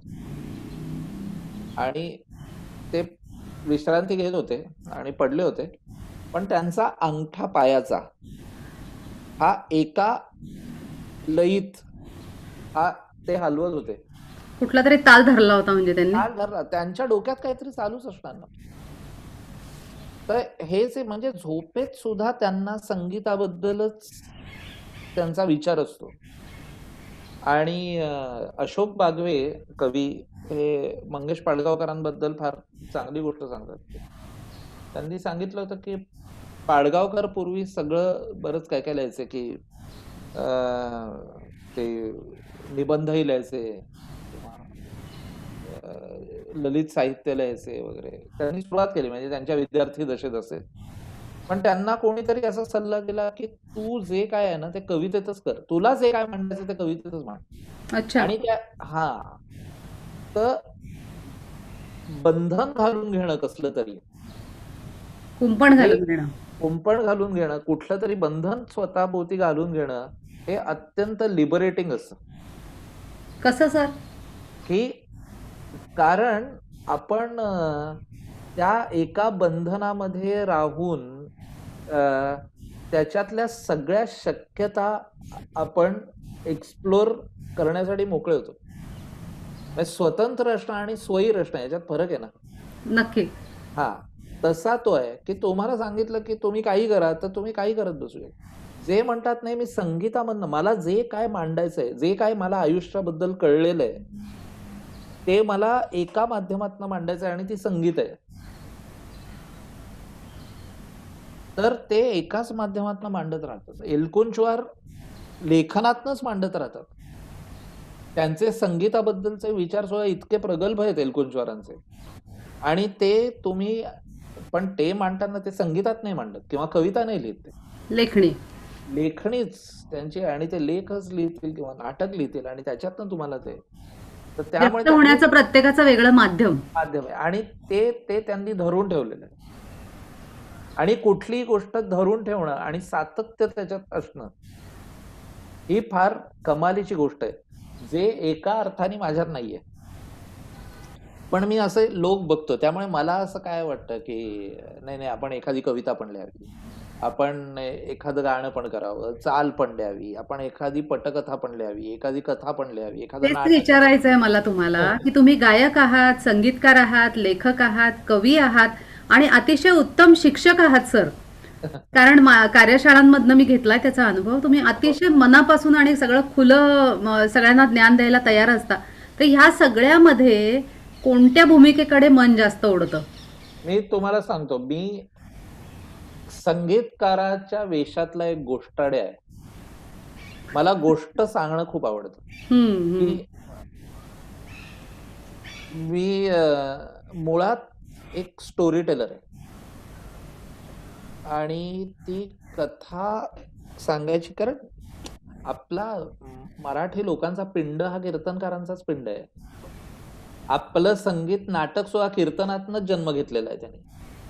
Speaker 2: आणि ते विश्रांती घेत होते आणि पडले होते. पण त्यांचा अंगठा पायाचा हा एका लयीत हा ते हलवत होते.
Speaker 1: कुठला तरी ताल धरला होता म्हणजे त्यांनी?
Speaker 2: काल धरला त्यांच्या डोक्यात काहीतरी चालूच असणार ना. तर हेच आहे, म्हणजे झोपेत सुद्धा त्यांना संगीताबद्दलच त्यांचा विचार असतो. आणि अ, अशोक बागवे कवी हे मंगेश पाडगावकरांबद्दल फार चांगली गोष्ट सांगतात ते. त्यांनी सांगितलं होतं की पाडगावकर पूर्वी सगळं बरंच काय काय लिहायचे की अ, ते निबंधही लिहायचे किंवा अ, ललित साहित्य लिहायचे वगैरे. त्यांनी सुरुवात केली म्हणजे त्यांच्या विद्यार्थी दशेत असेल. पण त्यांना कोणीतरी असा सल्ला दिला की तू जे काय आहे ना ते कवितेतच कर. तुला जे काय म्हणायचं ते कवितेतच म्हण.
Speaker 1: अच्छा.
Speaker 2: आणि त्या हां. तर बंधन घालून घेणं कसलं तरी,
Speaker 1: कुंपण
Speaker 2: हे
Speaker 1: घालून देणं.
Speaker 2: कुंपण घालून घेणं, कुठलं तरी बंधन स्वतःभोवती घालून घेणं, हे अत्यंत लिबरेटिंग असतं.
Speaker 1: कसं सर?
Speaker 2: की कारण आपण अ, त्या एका बंधनामध्ये राहून अ, त्याच्यातल्या सगळ्या शक्यता आपण एक्सप्लोर करण्यासाठी मोकळे होतो. म्हणजे स्वतंत्र असणं आणि स्वैर असणं याच्यात फरक आहे ना.
Speaker 1: नक्की.
Speaker 2: हा, तसा तो आहे की तुम्हाला सांगितलं की तुम्ही काही करा तर तुम्ही काही करत बसू शकता. जे म्हणतात नाही मी संगीतामधनं मला जे काय मांडायचंय, जे काय मला आयुष्याबद्दल कळलेलं आहे, ते मला एका माध्यमातनं मांडायचं आहे आणि ती संगीत आहे. तर ते एकाच माध्यमातनं मांडत राहतात. एलकुंचवार लेखनातनच मांडत राहतात. त्यांचे संगीताबद्दलचे विचार सुद्धा इतके प्रगल्भ आहेत एलकुंचवारांचे, आणि ते तुम्ही पण ते मांडताना ते संगीतात नाही मांडत किंवा कविता नाही लिहित, ते
Speaker 1: लेखणी.
Speaker 2: लेखणीच त्यांची, आणि ते लेखच लिहितील किंवा नाटक लिहितील आणि त्याच्यातनं तुम्हाला ते, तर त्यामुळे
Speaker 1: व्यक्त
Speaker 2: त्यांनी
Speaker 1: होण्याचं प्रत्येकाचं वेगळं माध्यम.
Speaker 2: माध्यम आहे आणि ते ते त्यांनी धरून ठेवलेलं आहे. आणि कुठलीही गोष्ट धरून ठेवणं आणि सातत्य त्याच्यात असणं ही फार कमालीची गोष्ट आहे, जे एका अर्थाने माझ्यात नाहीये. पण मी असे लोक बघतो, त्यामुळे मला असं काय वाटतं की नाही नाही आपण एखादी कविता पण लिहावी, आपण एखादं गाणं पण करावं, चाल पण द्यावी, आपण एखादी पटकथा पण लिहावी, एखादी कथा पण लिहावी, एखादं
Speaker 1: तेच
Speaker 2: नाटक.
Speaker 1: विचारायचं आहे मला तुम्हाला की तुम्ही गायक आहात, संगीतकार आहात, लेखक आहात, कवी आहात आणि अतिशय उत्तम शिक्षक आहात सर. कारण मा- कार्यशाळांमधनं मी घेतलाय त्याचा अनुभव. तुम्ही अतिशय मनापासून आणि सगळं खुलं म, सगळ्यांना ज्ञान द्यायला तयार असता. तर ह्या सगळ्यामध्ये कोणत्या भूमिकेकडे मन जास्त ओढतं?
Speaker 2: मी तुम्हाला सांगतो, मी संगीतकाराच्या वेशातला एक गोष्टाडे आहे. मला गोष्ट सांगणं खूप आवडतं.
Speaker 1: हम्म, हम्म.
Speaker 2: की मी अ, मुळात एक स्टोरी टेलर आहे आणि ती कथा सांगायची, कारण आपला मराठी लोकांचा पिंड हा कीर्तनकारांचाच पिंड आहे. आपलं संगीत नाटक सुद्धा कीर्तनातनच जन्म घेतलेला आहे त्याने.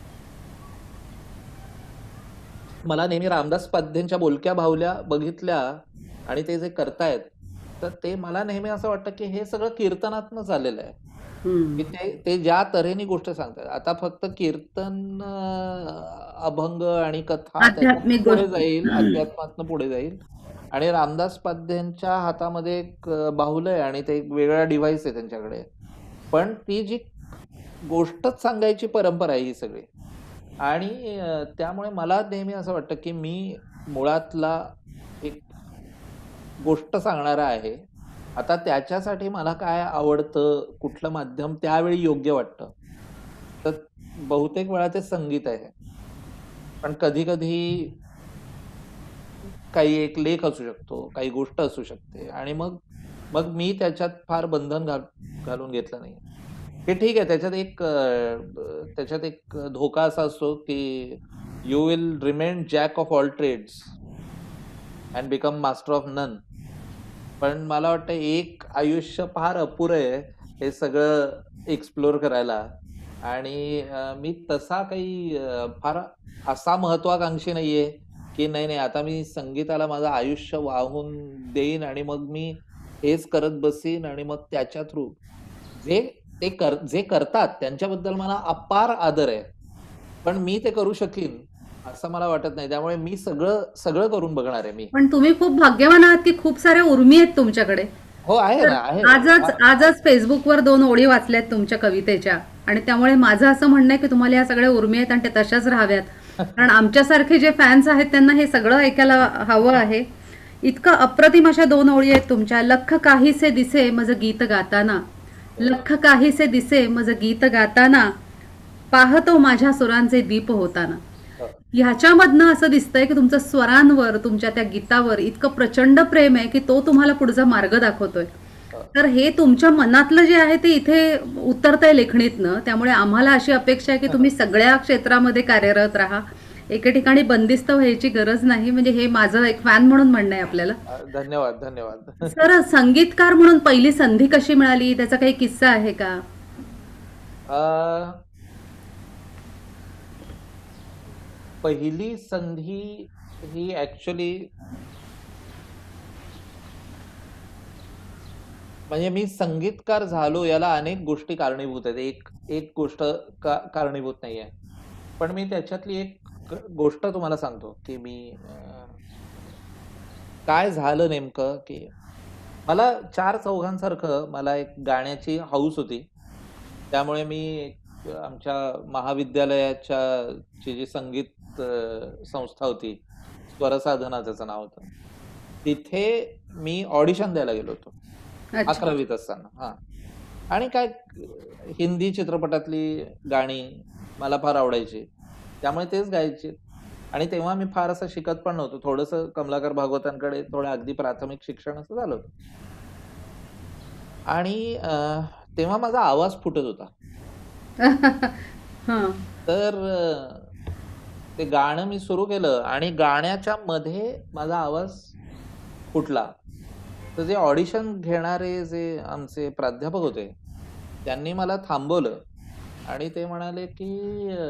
Speaker 2: मला नेहमी रामदास पाध्येंच्या बोलक्या भावल्या बघितल्या आणि ते जे करतायत, तर ते मला नेहमी असं वाटतं की हे सगळं कीर्तनातनच आलेलं आहे.
Speaker 1: हम्म.
Speaker 2: की ते ते ज्या तऱ्हेने गोष्ट सांगतात. आता फक्त कीर्तन, अं, अभंग आणि कथा त्याच्यात
Speaker 1: आध्यात्मिक
Speaker 2: पुढे
Speaker 1: गोष्टी.
Speaker 2: जाईल,
Speaker 1: हम्म.
Speaker 2: अध्यात्मातनं पुढे जाईल. आणि रामदास पाध्येंच्या हातामध्ये एक अं, बाहुलं आहे आणि ते एक वेगळा डिव्हाइस आहे त्यांच्याकडे. पण ती जी गोष्टच सांगायची परंपरा आहे ही सगळी. आणि अं, त्यामुळे मला नेहमी असं वाटतं की मी मुळातला एक गोष्ट सांगणारा आहे. आता त्याच्यासाठी मला काय आवडतं, कुठलं माध्यम त्यावेळी योग्य वाटतं, तर बहुतेक वेळा ते संगीत आहे. पण कधी कधी काही एक लेख असू शकतो, काही गोष्ट असू शकते, आणि मग मग मी त्याच्यात फार बंधन घाल घालून घेतलं नाही. हे ठीक आहे, त्याच्यात एक अं, त्याच्यात एक धोका असा असतो की you will remain jack of all trades and become master of none. पण मला वाटतं एक आयुष्य फार अपुरं आहे हे सगळं एक्सप्लोर करायला. आणि अं, मी तसा काही अं, फार असा महत्वाकांक्षी नाहीये की नाही नाही आता मी संगीताला माझं आयुष्य वाहून देईन आणि मग मी हेच करत बसीन आणि मग त्याच्या थ्रू जे ते कर जे करतात त्यांच्याबद्दल मला अपार आदर आहे. पण मी ते करू शकीन असं मला वाटत नाही. त्यामुळे मी सगळं सगळं करून बघणार आहे मी.
Speaker 1: पण तुम्ही खूप भाग्यवान आहात की खूप साऱ्या उर्मी आहेत तुमच्याकडे.
Speaker 2: हो, आहे
Speaker 1: तर
Speaker 2: ना, आहे ना.
Speaker 1: आजच
Speaker 2: आ-
Speaker 1: आजच फेसबुकवर दोन ओळी वाचल्यात तुमच्या कवितेच्या, आणि त्यामुळे माझं असं म्हणणं आहे की तुम्हाला या सगळ्या उर्मी आहेत आणि त्या तशाच राहाव्यात. कारण आमच्यासारखे जे फॅन्स आहेत त्यांना हे सगळं ऐकायला हवं आहे. इतकं अप्रतिम अशा दोन ओळी आहेत तुमच्या. लख काहीसे दिसे मज गीत गाताना, लख काहीसे दिसे मज गीत गाताना, पाहतो माझ्या सुरांचे दीप होताना. ह्याच्यामधनं असं दिसतंय की तुमचं स्वरांवर, तुमच्या त्या गीतावर इतकं प्रचंड प्रेम आहे की तो तुम्हाला पुढचा मार्ग दाखवतोय. तर हे तुमच्या मनातलं जे आहे ते इथे उतरतंय लेखणीतनं. त्यामुळे आम्हाला अशी अपेक्षा आहे की तुम्ही सगळ्या क्षेत्रामध्ये कार्यरत राहा, एके ठिकाणी बंदिस्त व्हायची गरज नाही. म्हणजे हे माझं एक फॅन म्हणून म्हणणं आहे आपल्याला.
Speaker 2: धन्यवाद, धन्यवाद.
Speaker 1: सर, संगीतकार म्हणून पहिली संधी कशी मिळाली, त्याचा काही किस्सा आहे का?
Speaker 2: अ, पहिली संधी ही ऍक्च्युली म्हणजे मी संगीतकार झालो याला अनेक गोष्टी कारणीभूत आहेत. एक एक गोष्ट का कारणीभूत नाहीये. पण मी त्याच्यातली एक ग- गोष्ट तुम्हाला सांगतो की मी अ, काय झालं नेमकं की मला चार चौघांसारखं मला एक गाण्याची हौस होती. त्यामुळे मी आमच्या महाविद्यालयाच्या ची जी संगीत अ, संस्था होती, स्वरसाधना त्याचं नाव होतं. तिथे मी ऑडिशन द्यायला गेलो होतो.
Speaker 1: अच्छा.
Speaker 2: अकरावीत असताना. हां. आणि काय हिंदी चित्रपटातली गाणी मला फार आवडायची. त्यामुळे तेच गायचे. आणि तेव्हा मी फार असं शिकत पण नव्हतो. थोडंसं कमलाकर भागवतांकडे थोडं अगदी प्राथमिक शिक्षण असं झालं होतं. आणि अ, तेव्हा माझा आवाज फुटत होता.
Speaker 1: हां.
Speaker 2: तर अ, ते गाणं मी सुरू केलं आणि गाण्याच्या मध्ये माझा आवाज फुटला. तर जे ऑडिशन घेणारे जे आमचे प्राध्यापक होते, त्यांनी मला थांबवलं आणि ते म्हणाले, की अ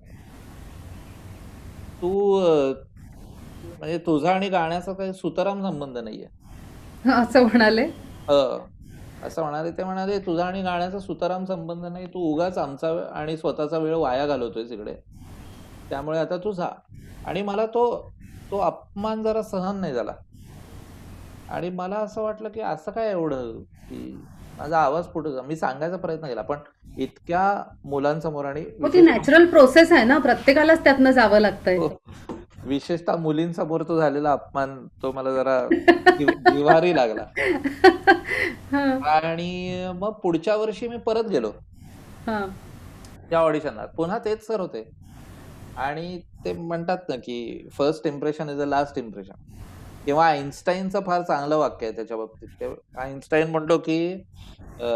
Speaker 2: "तू अ, म्हणजे तुझा आणि गाण्याचा काही सुतराम संबंध नाहीये."
Speaker 1: असं म्हणाले?
Speaker 2: हं. असं म्हणाले. ते म्हणाले, "तुझा आणि गाण्याचा सुतराम संबंध नाही. तू उगाच आमचा वेळ आणि स्वतःचा वेळ वाया घालवतोयस इकडे. त्यामुळे आता तू जा." आणि मला तो तो अपमान जरा सहन नाही झाला. आणि मला असं वाटलं, की असं काय एवढं, की माझा आवाज फुटत होता. मी सांगायचा प्रयत्न केला, पण इतक्या मुलांसमोर आणि
Speaker 1: हो, ती
Speaker 2: विशेषतः
Speaker 1: नॅचरल प्रोसेस आहे ना, प्रत्येकालाच त्यातनं जावं लागतंय.
Speaker 2: हो. विशेषतः मुलींसमोर तो झालेला अपमान तो मला जरा जिव जिव्हारी लागला.
Speaker 1: हां.
Speaker 2: आणि मग पुढच्या वर्षी मी परत गेलो.
Speaker 1: हां.
Speaker 2: त्या ऑडिशनला. पुन्हा तेच सर होते. आणि ते म्हणतात ना, की first impression is the last impression. किंवा आइन्स्टाईनचं फार चांगलं वाक्य आहे त्याच्या बाबतीत. ते आइन्स्टाईन म्हणतो, की अ,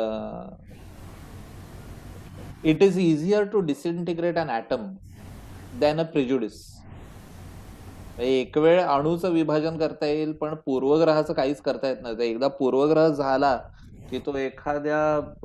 Speaker 2: "it is easier to disintegrate an atom than a prejudice." एक वेळ अणूचं विभाजन करता येईल, पण पूर्वग्रहाचं काहीच करता येत नाही. एकदा पूर्वग्रह झाला, की तो एखाद्या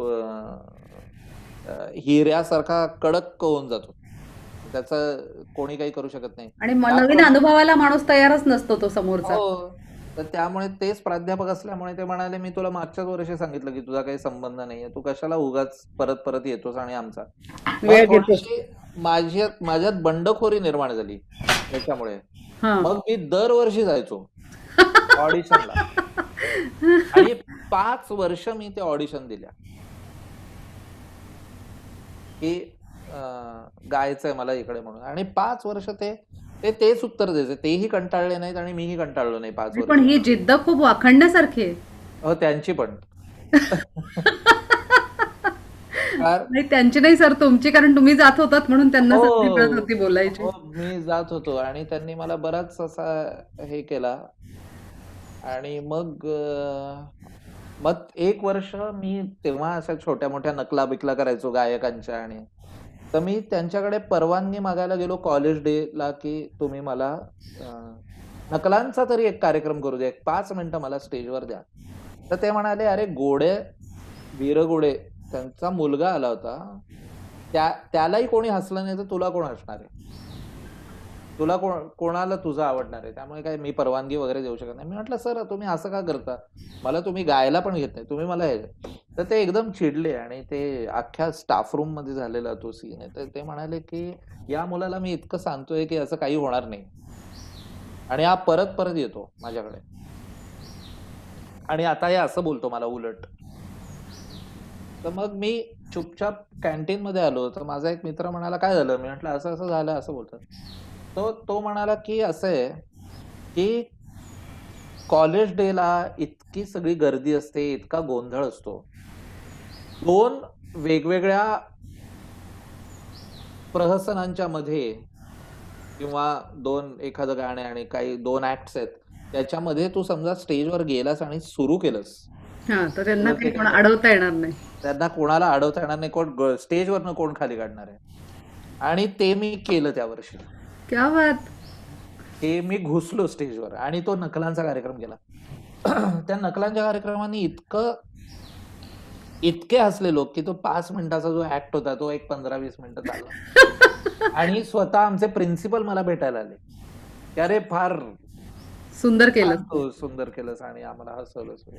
Speaker 2: अ, अ, हिऱ्यासारखा कडक होऊन जातो. त्याचं कोणी काही करू शकत नाही.
Speaker 1: आणि मग नवीन
Speaker 2: त्याप्रमाणे
Speaker 1: अनुभवाला माणूस तयारच नसतो तो समोरचा.
Speaker 2: हो. तर त्यामुळे तेच प्राध्यापक असल्यामुळे ते म्हणाले, "मी तुला मागच्याच वर्षी सांगितलं, की तुझा काही संबंध नाहीये. तू कशाला उगाच परत-परत येतोस आणि आमचा." मग
Speaker 1: वेळ घेतोस.
Speaker 2: थोडीशी माझ्यात माझ्यात बंडखोरी निर्माण झाली त्याच्यामुळे.
Speaker 1: हां.
Speaker 2: मग मी दरवर्षी जायचो ऑडिशनला. आणि पाच वर्ष मी ते ऑडिशन दिल्या. की अ, गायचंय मला इकडे म्हणून. आणि पाच वर्ष ते ते तेच उत्तर द्यायचे. तेही कंटाळले नाहीत आणि मीही कंटाळलो नाही पाच
Speaker 1: पण
Speaker 2: वर्ष.
Speaker 1: ही जिद्द खूप वाखाणण्यासारखी आहे.
Speaker 2: हो, त्यांची पण. फार
Speaker 1: नाही त्यांची नाही सर, तुमची, कारण तुम्ही जात होतात म्हणून त्यांना संधी मिळत
Speaker 2: हो.
Speaker 1: होती बोलायची.
Speaker 2: हो, मी जात होतो आणि त्यांनी मला बराच असा हे केला. आणि मग अ, मग एक वर्ष मी तेव्हा अशा छोट्या-मोठ्या नकला-बिकला करायचो गायकांच्या. आणि तर मी त्यांच्याकडे परवानगी मागायला गेलो कॉलेज डेला, की तुम्ही मला अ, नकलांचा तरी एक कार्यक्रम करू द्या. एक पाच मिनिटं मला स्टेजवर द्या. तर ते म्हणाले, "अरे गोडे, वीरगोडे त्यांचा मुलगा आला होता. त्या त्यालाही कोणी हसलं नाही तर तुला कोण हसणार आहे? तुला कोण कोणाला तुझं आवडणार आहे? त्यामुळे काय मी परवानगी वगैरे देऊ शकत नाही." मी म्हटलं, "सर तुम्ही असं का करता? मला तुम्ही गायला पण घेत नाही. तुम्ही मला हे." तर ते एकदम चिडले आणि ते अख्ख्या स्टाफ रूममध्ये झालेला तो सीन आहे. तर ते म्हणाले, की "या मुलाला मी इतकं सांगतोय, की असं काही होणार नाही. आणि हा परत-परत येतो माझ्याकडे. आणि आता हे असं बोलतो मला उलट." तर मग मी चुपचाप कॅन्टीनमध्ये आलो. तर माझा एक मित्र म्हणाला, "काय झालं?" मी म्हटलं, "असं-असं झालं." असं बोलतोय. तो तो म्हणाला, की "असं आहे, की कॉलेज डेला इतकी सगळी गर्दी असते, इतका गोंधळ असतो. दोन वेगवेगळ्या प्रहसनांच्या मध्ये किंवा दोन एखादं गाणं आणि काही दोन ॲक्ट्स आहेत. त्याच्यामध्ये तू समजा स्टेजवर गेलास आणि सुरू केलंस.
Speaker 1: हां, तर त्यांना
Speaker 2: तर ते
Speaker 1: काही कोण
Speaker 2: काय
Speaker 1: अडवता येणार नाही.
Speaker 2: त्यांना कोणाला अडवता येणार नाही. कोण ग स्टेजवरनं कोण खाली काढणार आहे. आणि ते मी केलं त्या वर्षी.
Speaker 1: क्या बात!
Speaker 2: ते मी घुसलो स्टेजवर आणि तो नकलांचा कार्यक्रम केला. त्या नकलांच्या कार्यक्रमाने इतकं इतके हसले लोक, की तो पाच मिनिटाचा जो ॲक्ट होता तो एक पंधरा वीस मिनिटं चालला. आणि स्वतः आमचे प्रिन्सिपल मला भेटायला आले, की "अरे फार
Speaker 1: सुंदर केलं.
Speaker 2: छान तू सुंदर केलंस आणि आम्हाला हसवलंस वगैरे."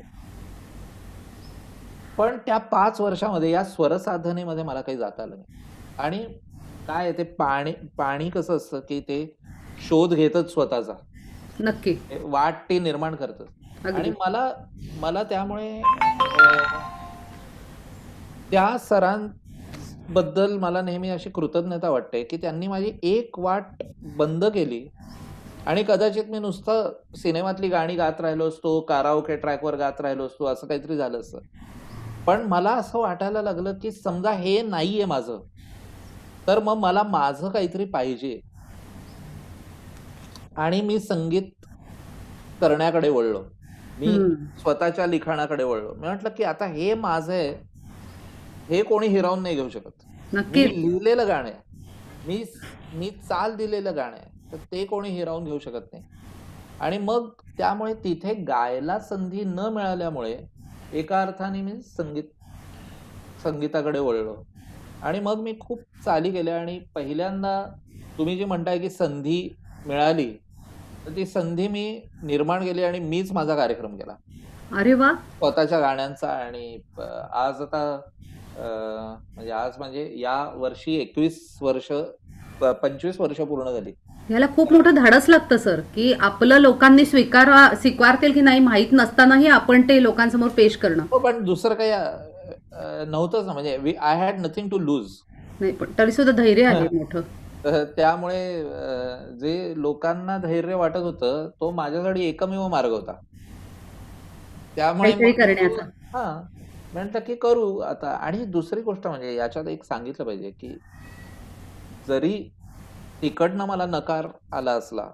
Speaker 2: पण त्या पाच वर्षामध्ये या स्वरसाधनेमध्ये मला काही जाता आलं नाही. आणि काय आहे ते पाणी पाणी कसं असतं, की ते शोध घेतच स्वतःचा.
Speaker 1: नक्की.
Speaker 2: वाट ते निर्माण करतं. आणि
Speaker 1: अगदी.
Speaker 2: मला मला त्यामुळे अ, त्या सरांबद्दल मला नेहमी अशी कृतज्ञता वाटते, की त्यांनी माझी एक वाट बंद केली आणि कदाचित मी नुसतं सिनेमातली गाणी गात राहिलो असतो, काराओके ट्रॅकवर गात राहिलो असतो, असं काहीतरी झालं असतं. पण मला असं वाटायला लागलं, की समजा हे नाहीये माझं, तर मग मला माझं काहीतरी पाहिजे आणि मी संगीत करण्याकडे वळलो. मी
Speaker 1: हं.
Speaker 2: स्वतःच्या लिखाणाकडे वळलो. मी म्हटलं, की आता हे माझं आहे, हे कोणी हिरावून नाही घेऊ शकत. मी
Speaker 1: नक्कीच.
Speaker 2: लिहिलेलं गाणं आहे. मी मी चाल दिलेलं गाणं आहे. तर ते कोणी हिरावून घेऊ शकत नाही. आणि मग त्यामुळे तिथे गायला संधी न मिळाल्यामुळे एका अर्थाने मी संगीत संगीताकडे वळलो. आणि मग मी खूप चाली केल्या आणि पहिल्यांदा तुम्ही जे म्हणताय, की संधी मिळाली, तर ती संधी मी निर्माण केली आणि मीच माझा कार्यक्रम केला.
Speaker 1: अरे वाह!
Speaker 2: स्वतःच्या गाण्यांचा आणि प आज आता अ, म्हणजे आज म्हणजे या वर्षी एकवीस वर्ष प पंचवीस वर्ष पूर्ण झाली.
Speaker 1: ह्याला खूप मोठं धाडस लागतं सर, की आपलं लोकांनी स्वीकारा स्वीकारतील की नाही माहीत नसतानाही आपण ते लोकांसमोर पेश करणं.
Speaker 2: हो, पण दुसरं काही अ, अ, नव्हतंच ना, म्हणजे we I had nothing to lose.
Speaker 1: नाही, पण तरी सुद्धा धैर्य आहे मोठं.
Speaker 2: तर त्यामुळे अ, जे लोकांना धैर्य वाटत होतं, तो माझ्यासाठी एकमेव मार्ग होता. त्यामुळे
Speaker 1: काहीतरी
Speaker 2: मग
Speaker 1: करण्याचा.
Speaker 2: हां, म्हटलं की करू आता. आणि दुसरी गोष्ट म्हणजे याच्यात एक सांगितलं पाहिजे, की जरी तिकडनं मला नकार आला असला,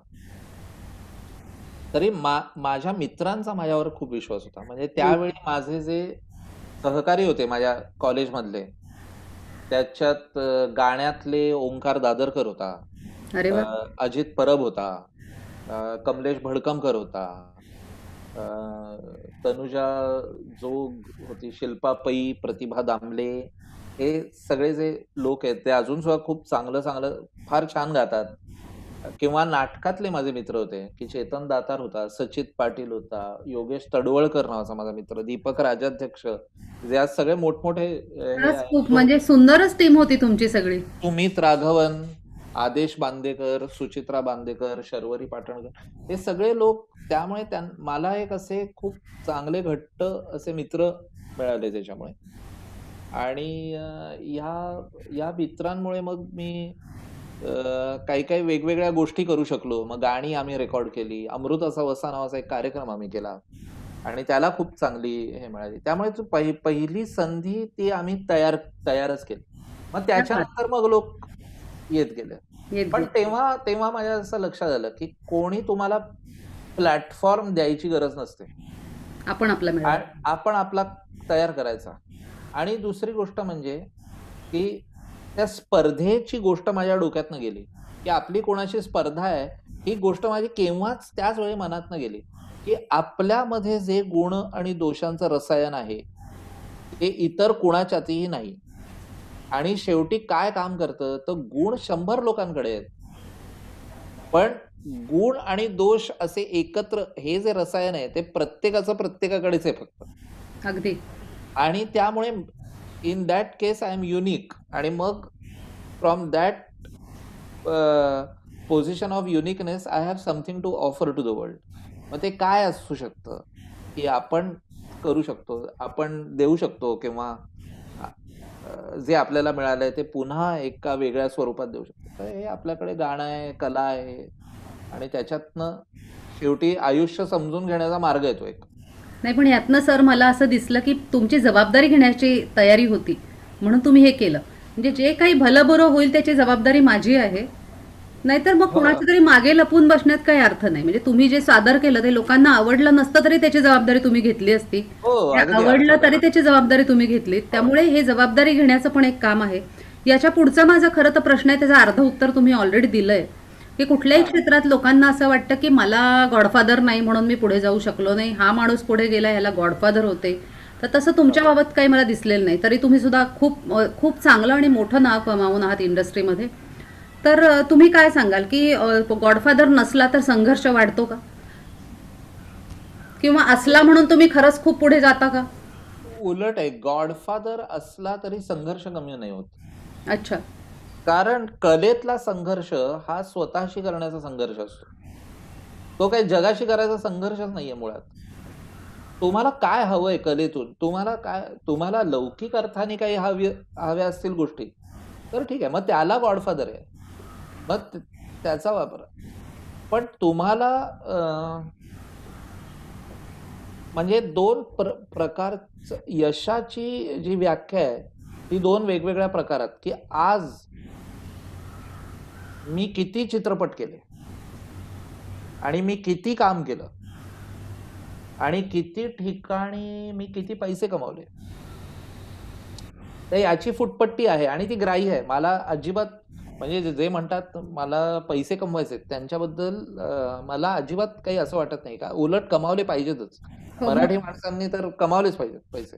Speaker 2: तरी मा माझ्या मित्रांचा माझ्यावर खूप विश्वास होता. म्हणजे
Speaker 1: हं.
Speaker 2: त्यावेळी माझे जे सहकारी होते माझ्या कॉलेजमधले, त्याच्यात अ, गाण्यातले ओंकार दादरकर होता,
Speaker 1: अरे
Speaker 2: अ,
Speaker 1: वाह!
Speaker 2: अजित परब होता, अ, कमलेश भडकमकर होता, अ, तनुजा जोग होती, शिल्पा पै, प्रतिभा दामले, हे सगळे जे लोक आहेत ते अजून सुद्धा खूप चांगलं चांगलं फार छान गातात. किंवा नाटकातले माझे मित्र होते, की चेतन दातार होता, सचित पाटील होता, योगेश तडवळकर नावाचा माझा मित्र, दीपक राजाध्यक्ष, जे आज सगळे मोठमोठे अ, हे
Speaker 1: खरंच
Speaker 2: आहेत.
Speaker 1: खूप
Speaker 2: सु
Speaker 1: म्हणजे सुंदरच टीम होती तुमची सगळी.
Speaker 2: सुमित राघवन, आदेश बांदेकर, सुचित्रा बांदेकर, शर्वरी पाटणकर, हे सगळे लोक. त्यामुळे त्यां मला एक असे खूप चांगले घट्ट असे मित्र मिळाले त्याच्यामुळे. आणि अ, ह्या या मित्रांमुळे मग मी अ, काही काही वेगवेगळ्या गोष्टी करू शकलो. मग गाणी आम्ही रेकॉर्ड केली. अमृत असा वसा नावाचा एक कार्यक्रम आम्ही केला आणि त्याला खूप चांगली हे मिळाली. त्यामुळे जो पहि पहिली संधी ती आम्ही तयार तयारच केली. मग
Speaker 1: क्या बात!
Speaker 2: त्याच्यानंतर मग लोक येत गेले.
Speaker 1: येत
Speaker 2: पण
Speaker 1: गेली.
Speaker 2: तेव्हा तेव्हा माझ्या असं लक्षात आलं, की कोणी तुम्हाला प्लॅटफॉर्म द्यायची गरज नसते.
Speaker 1: आपण आपला
Speaker 2: आ
Speaker 1: मिळावा.
Speaker 2: आपण आपला तयार करायचा. आणि दुसरी गोष्ट म्हणजे, की त्या स्पर्धेची गोष्ट माझ्या डोक्यातनं गेली, की आपली कोणाशी स्पर्धा आहे, ही गोष्ट माझी केव्हाच त्याच वेळी मनातनं गेली, की आपल्यामध्ये जे गुण आणि दोषांचं रसायन आहे, ते इतर कुणाच्यातही नाही. आणि शेवटी काय काम करतं, तर गुण शंभर लोकांकडे आहेत. पण गुण आणि दोष असे एकत्र हे जे रसायन आहे, ते प्रत्येकाचं प्रत्येकाकडेच आहे फक्त.
Speaker 1: अगदी.
Speaker 2: आणि त्यामुळे in that case I am unique. आणि मग from that position of uniqueness I have something to offer to the world. मग ते काय असू शकतं, की आपण करू शकतो, आपण देऊ शकतो किंवा अ, जे आपल्याला मिळालंय ते पुन्हा एका वेगळ्या स्वरूपात देऊ शकतो. तर हे आपल्याकडे गाणं आहे, कला आहे आणि त्याच्यातनं शेवटी आयुष्य समजून घेण्याचा मार्ग येतो एक.
Speaker 1: नाही, पण यातनं सर मला असं दिसलं, की तुमची जबाबदारी घेण्याची तयारी होती. म्हणून तुम्ही हे केलं. म्हणजे जे काही भलं बरं होईल त्याची जबाबदारी माझी आहे. नाहीतर मग
Speaker 2: हो.
Speaker 1: कुणाच्या तरी मागे लपून बसण्यात काही अर्थ नाही. म्हणजे तुम्ही जे सादर केलं ते लोकांना आवडलं नसतं तरी त्याची जबाबदारी तुम्ही घेतली असती.
Speaker 2: हो,
Speaker 1: ते
Speaker 2: अगदी
Speaker 1: आवडलं
Speaker 2: अर्थातच.
Speaker 1: तरी त्याची जबाबदारी तुम्ही घेतली.
Speaker 2: हो.
Speaker 1: त्यामुळे हे जबाबदारी घेण्याचं पण एक काम आहे. याच्या पुढचा माझा खरं तर प्रश्न आहे, त्याचं अर्ध उत्तर तुम्ही ऑलरेडी दिलंय, की कुठल्याही
Speaker 2: हां.
Speaker 1: क्षेत्रात लोकांना असं वाटतं, की मला गॉडफादर नाही म्हणून मी पुढे जाऊ शकलो नाही. हा माणूस पुढे गेला, ह्याला गॉडफादर होते. तर तसं तुमच्या
Speaker 2: हो.
Speaker 1: बाबत काही मला दिसलेलं नाही. तरी तुम्ही सुद्धा खूप अ, खूप चांगलं आणि मोठं नाव कमावून आहात इंडस्ट्रीमध्ये. तर अ, तुम्ही काय सांगाल, की गॉडफादर नसला तर संघर्ष वाढतो का? किंवा असला म्हणून तुम्ही खरंच खूप पुढे जाता का?
Speaker 2: उलट आहे, गॉडफादर असला तरी संघर्ष कमी नाही होत.
Speaker 1: अच्छा.
Speaker 2: कारण कलेतला संघर्ष हा स्वतःशी करण्याचा संघर्ष असतो. तो काही जगाशी करायचा संघर्षच नाहीये मुळात. तुम्हाला काय हवंय कलेतून, तुम्हाला काय, तुम्हाला लौकिक अर्थाने काही हवी हव्या असतील गोष्टी, तर ठीक आहे, मग त्याला गॉडफादर आहे, मग त- त्याचा वापर. पण तुम्हाला अं, म्हणजे दोन प्र प्रकारच यशाची जी व्याख्या आहे ती दोन वेगवेगळ्या प्रकारात, की आज मी किती चित्रपट केले आणि मी किती काम केलं आणि किती ठिकाणी मी किती पैसे कमावले, तर याची फुटपट्टी आहे आणि ती ग्राह्य आहे. मला अजिबात, म्हणजे जे- जे म्हणतात मला पैसे कमवायचे त्यांच्याबद्दल अं, मला अजिबात काही असं वाटत नाही, का उलट कमावले पाहिजेतच.
Speaker 1: हो,
Speaker 2: मराठी माणसांनी तर कमावलेच पाहिजेत पैसे.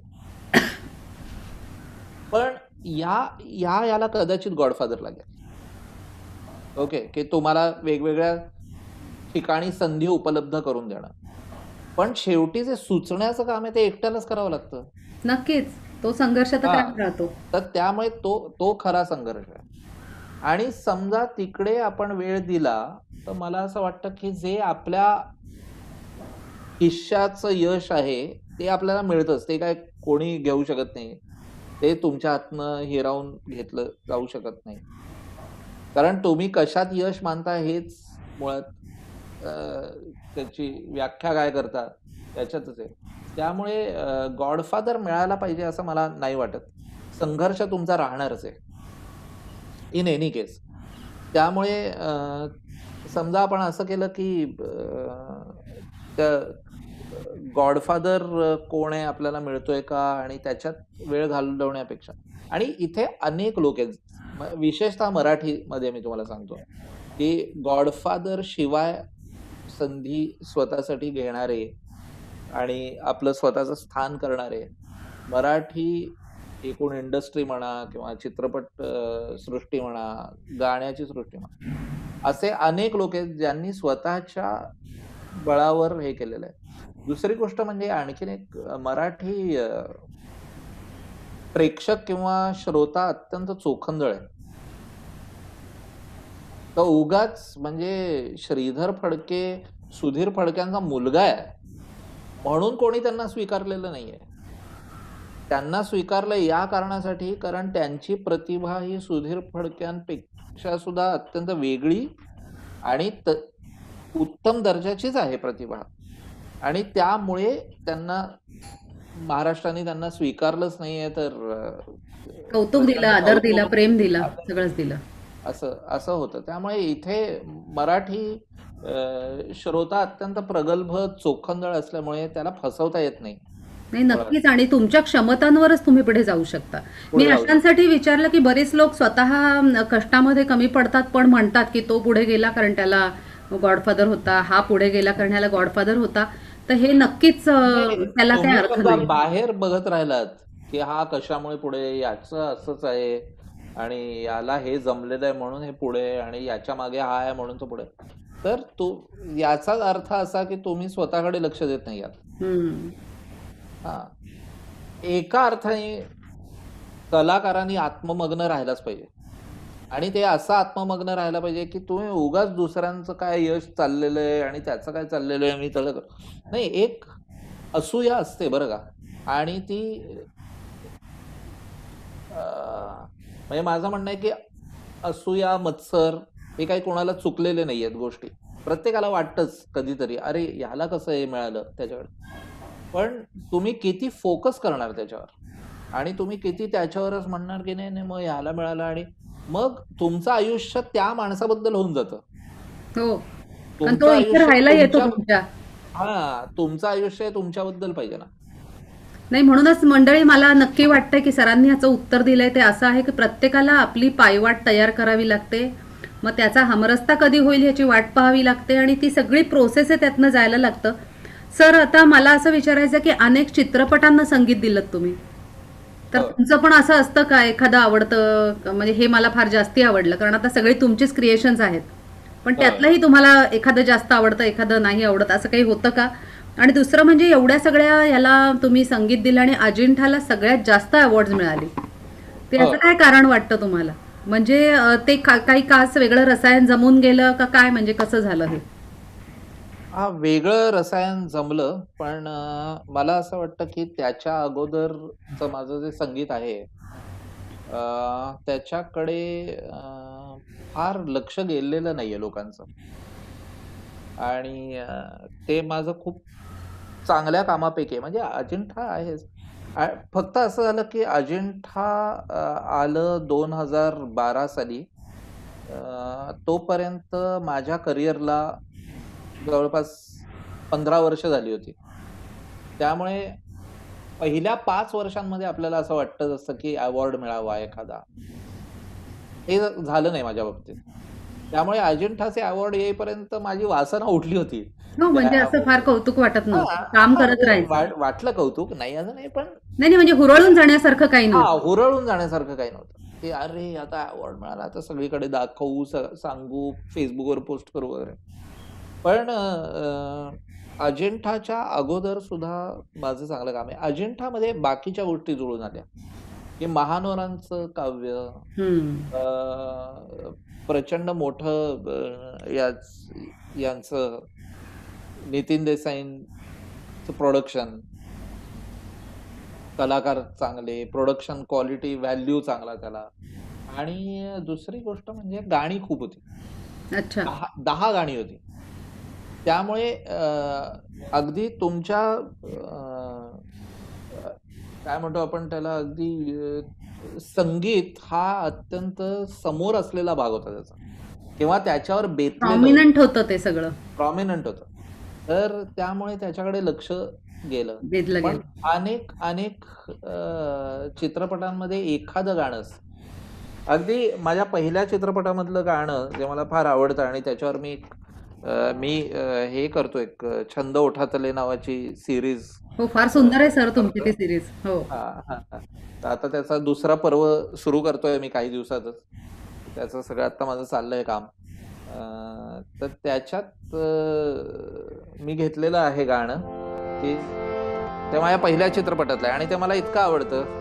Speaker 2: पण या या याला कदाचित गॉडफादर लागेल. ओके, की तुम्हाला वेगवेगळ्या ठिकाणी संधी उपलब्ध करून देणं. पण शेवटी जे सुचण्याचं काम आहे ते एकट्यालाच करावं लागतं.
Speaker 1: नक्कीच तो संघर्ष तर
Speaker 2: हा.
Speaker 1: कायम राहतो.
Speaker 2: तर त्यामुळे तो तो खरा संघर्ष आहे. आणि समजा तिकडे आपण वेळ दिला तर मला असं वाटतं की जे आपल्या हिश्श्याचं यश आहे ते आपल्याला मिळतंच, ते काय कोणी घेऊ शकत नाही, ते तुमच्या हातनं हिरावून घेतलं जाऊ शकत नाही. कारण तुम्ही कशात यश मानता हेच मुळात अं, त्याची व्याख्या काय करता त्याच्यातच आहे. त्यामुळे गॉडफादर मिळायला पाहिजे असं मला नाही वाटत. संघर्ष तुमचा राहणारच आहे इन एनी केस. त्यामुळे अं, समजा आपण असं केलं की गॉडफादर कोण आहे आपल्याला मिळतोय का आणि त्याच्यात वेळ घालवण्यापेक्षा, आणि इथे अनेक लोक आहेत, म- विशेषतः मराठीमध्ये मी तुम्हाला सांगतो की गॉडफादर शिवाय संधी स्वतःसाठी घेणारे आणि आपलं स्वतःचं स्थान करणारे मराठी एकूण इंडस्ट्री म्हणा किंवा चित्रपट अं, सृष्टी म्हणा, गाण्याची सृष्टी म्हणा, असे अनेक लोक आहेत ज्यांनी स्वतःच्या बळावर हे केलेलं आहे. दुसरी गोष्ट म्हणजे आणखीन एक, अं, मराठी अं, प्रेक्षक किंवा श्रोता अत्यंत चोखंदळ आहे. तर उगाच म्हणजे श्रीधर फडके सुधीर फडक्यांचा मुलगा आहे म्हणून कोणी त्यांना स्वीकारलेलं नाहीये. त्यांना स्वीकारलं या कारणासाठी कारण त्यांची प्रतिभा ही सुधीर फडक्यांपेक्षा सुद्धा अत्यंत वेगळी आणि त- उत्तम दर्जाचीच आहे प्रतिभा, आणि त्यामुळे त्यांना महाराष्ट्राने त्यांना स्वीकारलंच नाहीये, तर अं,
Speaker 1: कौतुक दिलं,
Speaker 2: प्रचंड
Speaker 1: आदर दिला,
Speaker 2: कौतुक,
Speaker 1: प्रेम दिला,
Speaker 2: आदर,
Speaker 1: सगळंच दिलं.
Speaker 2: असं असं होतं. त्यामुळे इथे मराठी अं, श्रोता अत्यंत प्रगल्भ चोखंदळ असल्यामुळे त्याला फसवता येत नाही
Speaker 1: नाही,
Speaker 2: मुळात.
Speaker 1: नक्कीच. आणि तुमच्या क्षमतांवरच तुम्ही पुढे जाऊ शकता. मी
Speaker 2: पुढे जाऊ शकतो.
Speaker 1: अशांसाठी विचारलं की बरेच लोक स्वतः अं, कष्टामध्ये कमी पडतात पण म्हणतात की तो पुढे गेला कारण त्याला गॉडफादर होता, हा पुढे गेला कारण ह्याला गॉडफादर होता. तर हे नक्कीच अं,
Speaker 2: नाही,
Speaker 1: त्याला काही
Speaker 2: तुम्ही
Speaker 1: अर्थ
Speaker 2: समजा
Speaker 1: नाही.
Speaker 2: बाहेर बघत राहिलात की हा कशामुळे पुढे, याचं असंच आहे आणि याला हे जमलेलं आहे म्हणून हे पुढे, आणि याच्या मागे हा आहे म्हणून तो पुढे, तर तो याचाच अर्थ असा की तुम्ही स्वतःकडे लक्ष देत नाही आहात.
Speaker 1: हम्म.
Speaker 2: हा, एका अर्थाने कलाकारांनी आत्ममग्न राहायलाच पाहिजे, आणि ते असं आत्ममग्न राहायला पाहिजे की तुम्ही उगाच दुसऱ्यांचं काय यश चाललेलं आहे आणि त्याचं काय चाललेलं आहे मी त्याला कर- नाही. एक असूया असते बरं का, आणि ती अं, म्हणजे माझं म्हणणं आहे की असूया, मत्सर हे काही कोणाला चुकलेले नाही आहेत गोष्टी. प्रत्येकाला वाटतंच कधीतरी अरे ह्याला कसं हे मिळालं त्याच्याकडे, पण तुम्ही किती फोकस करणार त्याच्यावर आणि तुम्ही किती त्याच्यावरच म्हणणार की नाही नाही मग ह्याला मिळालं, आणि मग तुमचं आयुष्य त्या माणसाबद्दल होऊन जातं.
Speaker 1: हो, कारण
Speaker 2: तुमचं
Speaker 1: तो इथे
Speaker 2: आयुष्य
Speaker 1: राहायला येतो
Speaker 2: तुमच्या,
Speaker 1: तुमच्या.
Speaker 2: हा, तुमचं आयुष्य तुमच्याबद्दल पाहिजे ना.
Speaker 1: नाही, म्हणूनच मंडळी मला नक्की वाटतंय की सरांनी ह्याचं उत्तर दिलंय ते असं आहे की प्रत्येकाला आपली पायवाट तयार करावी लागते, मग त्याचा हमरस्ता कधी होईल ह्याची वाट पाहावी लागते आणि ती सगळी प्रोसेस आहे, त्यातनं जायला लागतं. सर, आता मला असं विचारायचं की अनेक चित्रपटांना संगीत दिलं तुम्ही, तर
Speaker 2: हो.
Speaker 1: तुमचं पण असं असतं का एखादं आवडतं, म्हणजे हे मला फार जास्ती आवडलं, कारण आता सगळे तुमचेच क्रिएशन्स आहेत, पण
Speaker 2: हो.
Speaker 1: त्यातलंही तुम्हाला एखादं जास्त आवडतं एखादं नाही आवडत, असं काही होतं का? आणि दुसरं म्हणजे एवढ्या सगळ्या ह्याला तुम्ही संगीत दिलं आणि अजिंठाला सगळ्यात जास्त अवॉर्ड मिळाले, ते
Speaker 2: हो.
Speaker 1: याचं काय कारण वाटतं तुम्हाला? म्हणजे अं, ते का- काही कास वेगळं रसायन जमून गेलं का काय, म्हणजे कसं झालं हे?
Speaker 2: हा वेगळं रसायन जमलं, पण अ, मला असं वाटतं की त्याच्या अगोदरचं माझं जे संगीत आहे अ, त्याच्याकडे अ, फार लक्ष गेलेलं नाहीये लोकांचं. आणि अ, ते माझं खूप चांगल्या कामापैकी आहे. म्हणजे अजिंठा आहेच. अ, फक्त असं झालं की अजिंठा अ, आलं दोन हजार बारा साली. अ, तोपर्यंत माझ्या करिअरला जवळपास पंधरा वर्ष झाली होती. त्यामुळे पहिल्या पाच वर्षांमध्ये आपल्याला असं वाटत असतं की अवॉर्ड मिळावा एखादा. हे झालं नाही माझ्या बाबतीत. त्यामुळे अजिंठाचे अवॉर्ड येईपर्यंत माझी वासना उठली होती.
Speaker 1: हो, म्हणजे
Speaker 2: त्या
Speaker 1: असं फार कौतुक वाटत
Speaker 2: हां,
Speaker 1: नव्हतं. काम
Speaker 2: हां,
Speaker 1: करत
Speaker 2: म्हणजे
Speaker 1: राहायचं.
Speaker 2: वाट वाटलं कौतुक, नाही असं नाही, पण
Speaker 1: नाही, नाही, म्हणजे हुरळून जाण्यासारखं काही
Speaker 2: हां,
Speaker 1: नव्हतं.
Speaker 2: हुरळून जाण्यासारखं काही नव्हतं, की अरे आता अवॉर्ड मिळाला, आता सगळीकडे दाखवू, स सांगू, Facebookवर पोस्ट करू वगैरे. पण अ, अजिंठाच्या अगोदर सुद्धा माझं चांगलं काम आहे. अजिंठामध्ये बाकीच्या गोष्टी जुळून आल्या, की महानोरांचं काव्य,
Speaker 1: हं.
Speaker 2: अ, प्रचंड मोठं अ, याच यांचं नितीन देसाईंचं प्रोडक्शन. कलाकार चांगले, प्रोडक्शन क्वालिटी व्हॅल्यू चांगला त्याला. आणि दुसरी गोष्ट म्हणजे गाणी खूप होती.
Speaker 1: अच्छा.
Speaker 2: दहा दहा गाणी होती. त्यामुळे अ, अगदी तुमच्या अ, अ, काय म्हणतो आपण त्याला अगदी अ, संगीत हा अत्यंत समोर असलेला भाग होता त्याचा किंवा त्याच्यावर बेतलेलं होतं.
Speaker 1: प्रॉमिनंट होतं ते सगळं.
Speaker 2: प्रॉमिनंट होतं. तर त्यामुळे त्याच्याकडे लक्ष गेलं.
Speaker 1: वेधलं
Speaker 2: पण
Speaker 1: गेलं.
Speaker 2: अनेक अनेक अ, चित्रपटांमध्ये एखादं गाणं असतं. अगदी माझ्या पहिल्या चित्रपटामधलं गाणं जे मला फार आवडतं आणि त्याच्यावर मी एक अ, मी अ, हे करतो एक अ, छंद ओठातले नावाची सीरीज
Speaker 1: हो, फार
Speaker 2: अ,
Speaker 1: सुंदर आहे सर तुमची ती
Speaker 2: करतोय.
Speaker 1: सीरीज. हो.
Speaker 2: हां, हां, हां. तर आता त्याचा दुसरा पर्व सुरू करतोय मी काही दिवसातच. त्याचं सगळं आता माझं चाललंय काम. अ, तर त्याच्यात अ, मी घेतलेलं आहे गाणं, की ते माझ्या पहिल्या चित्रपटातलं आहे आणि ते मला इतकं आवडतं.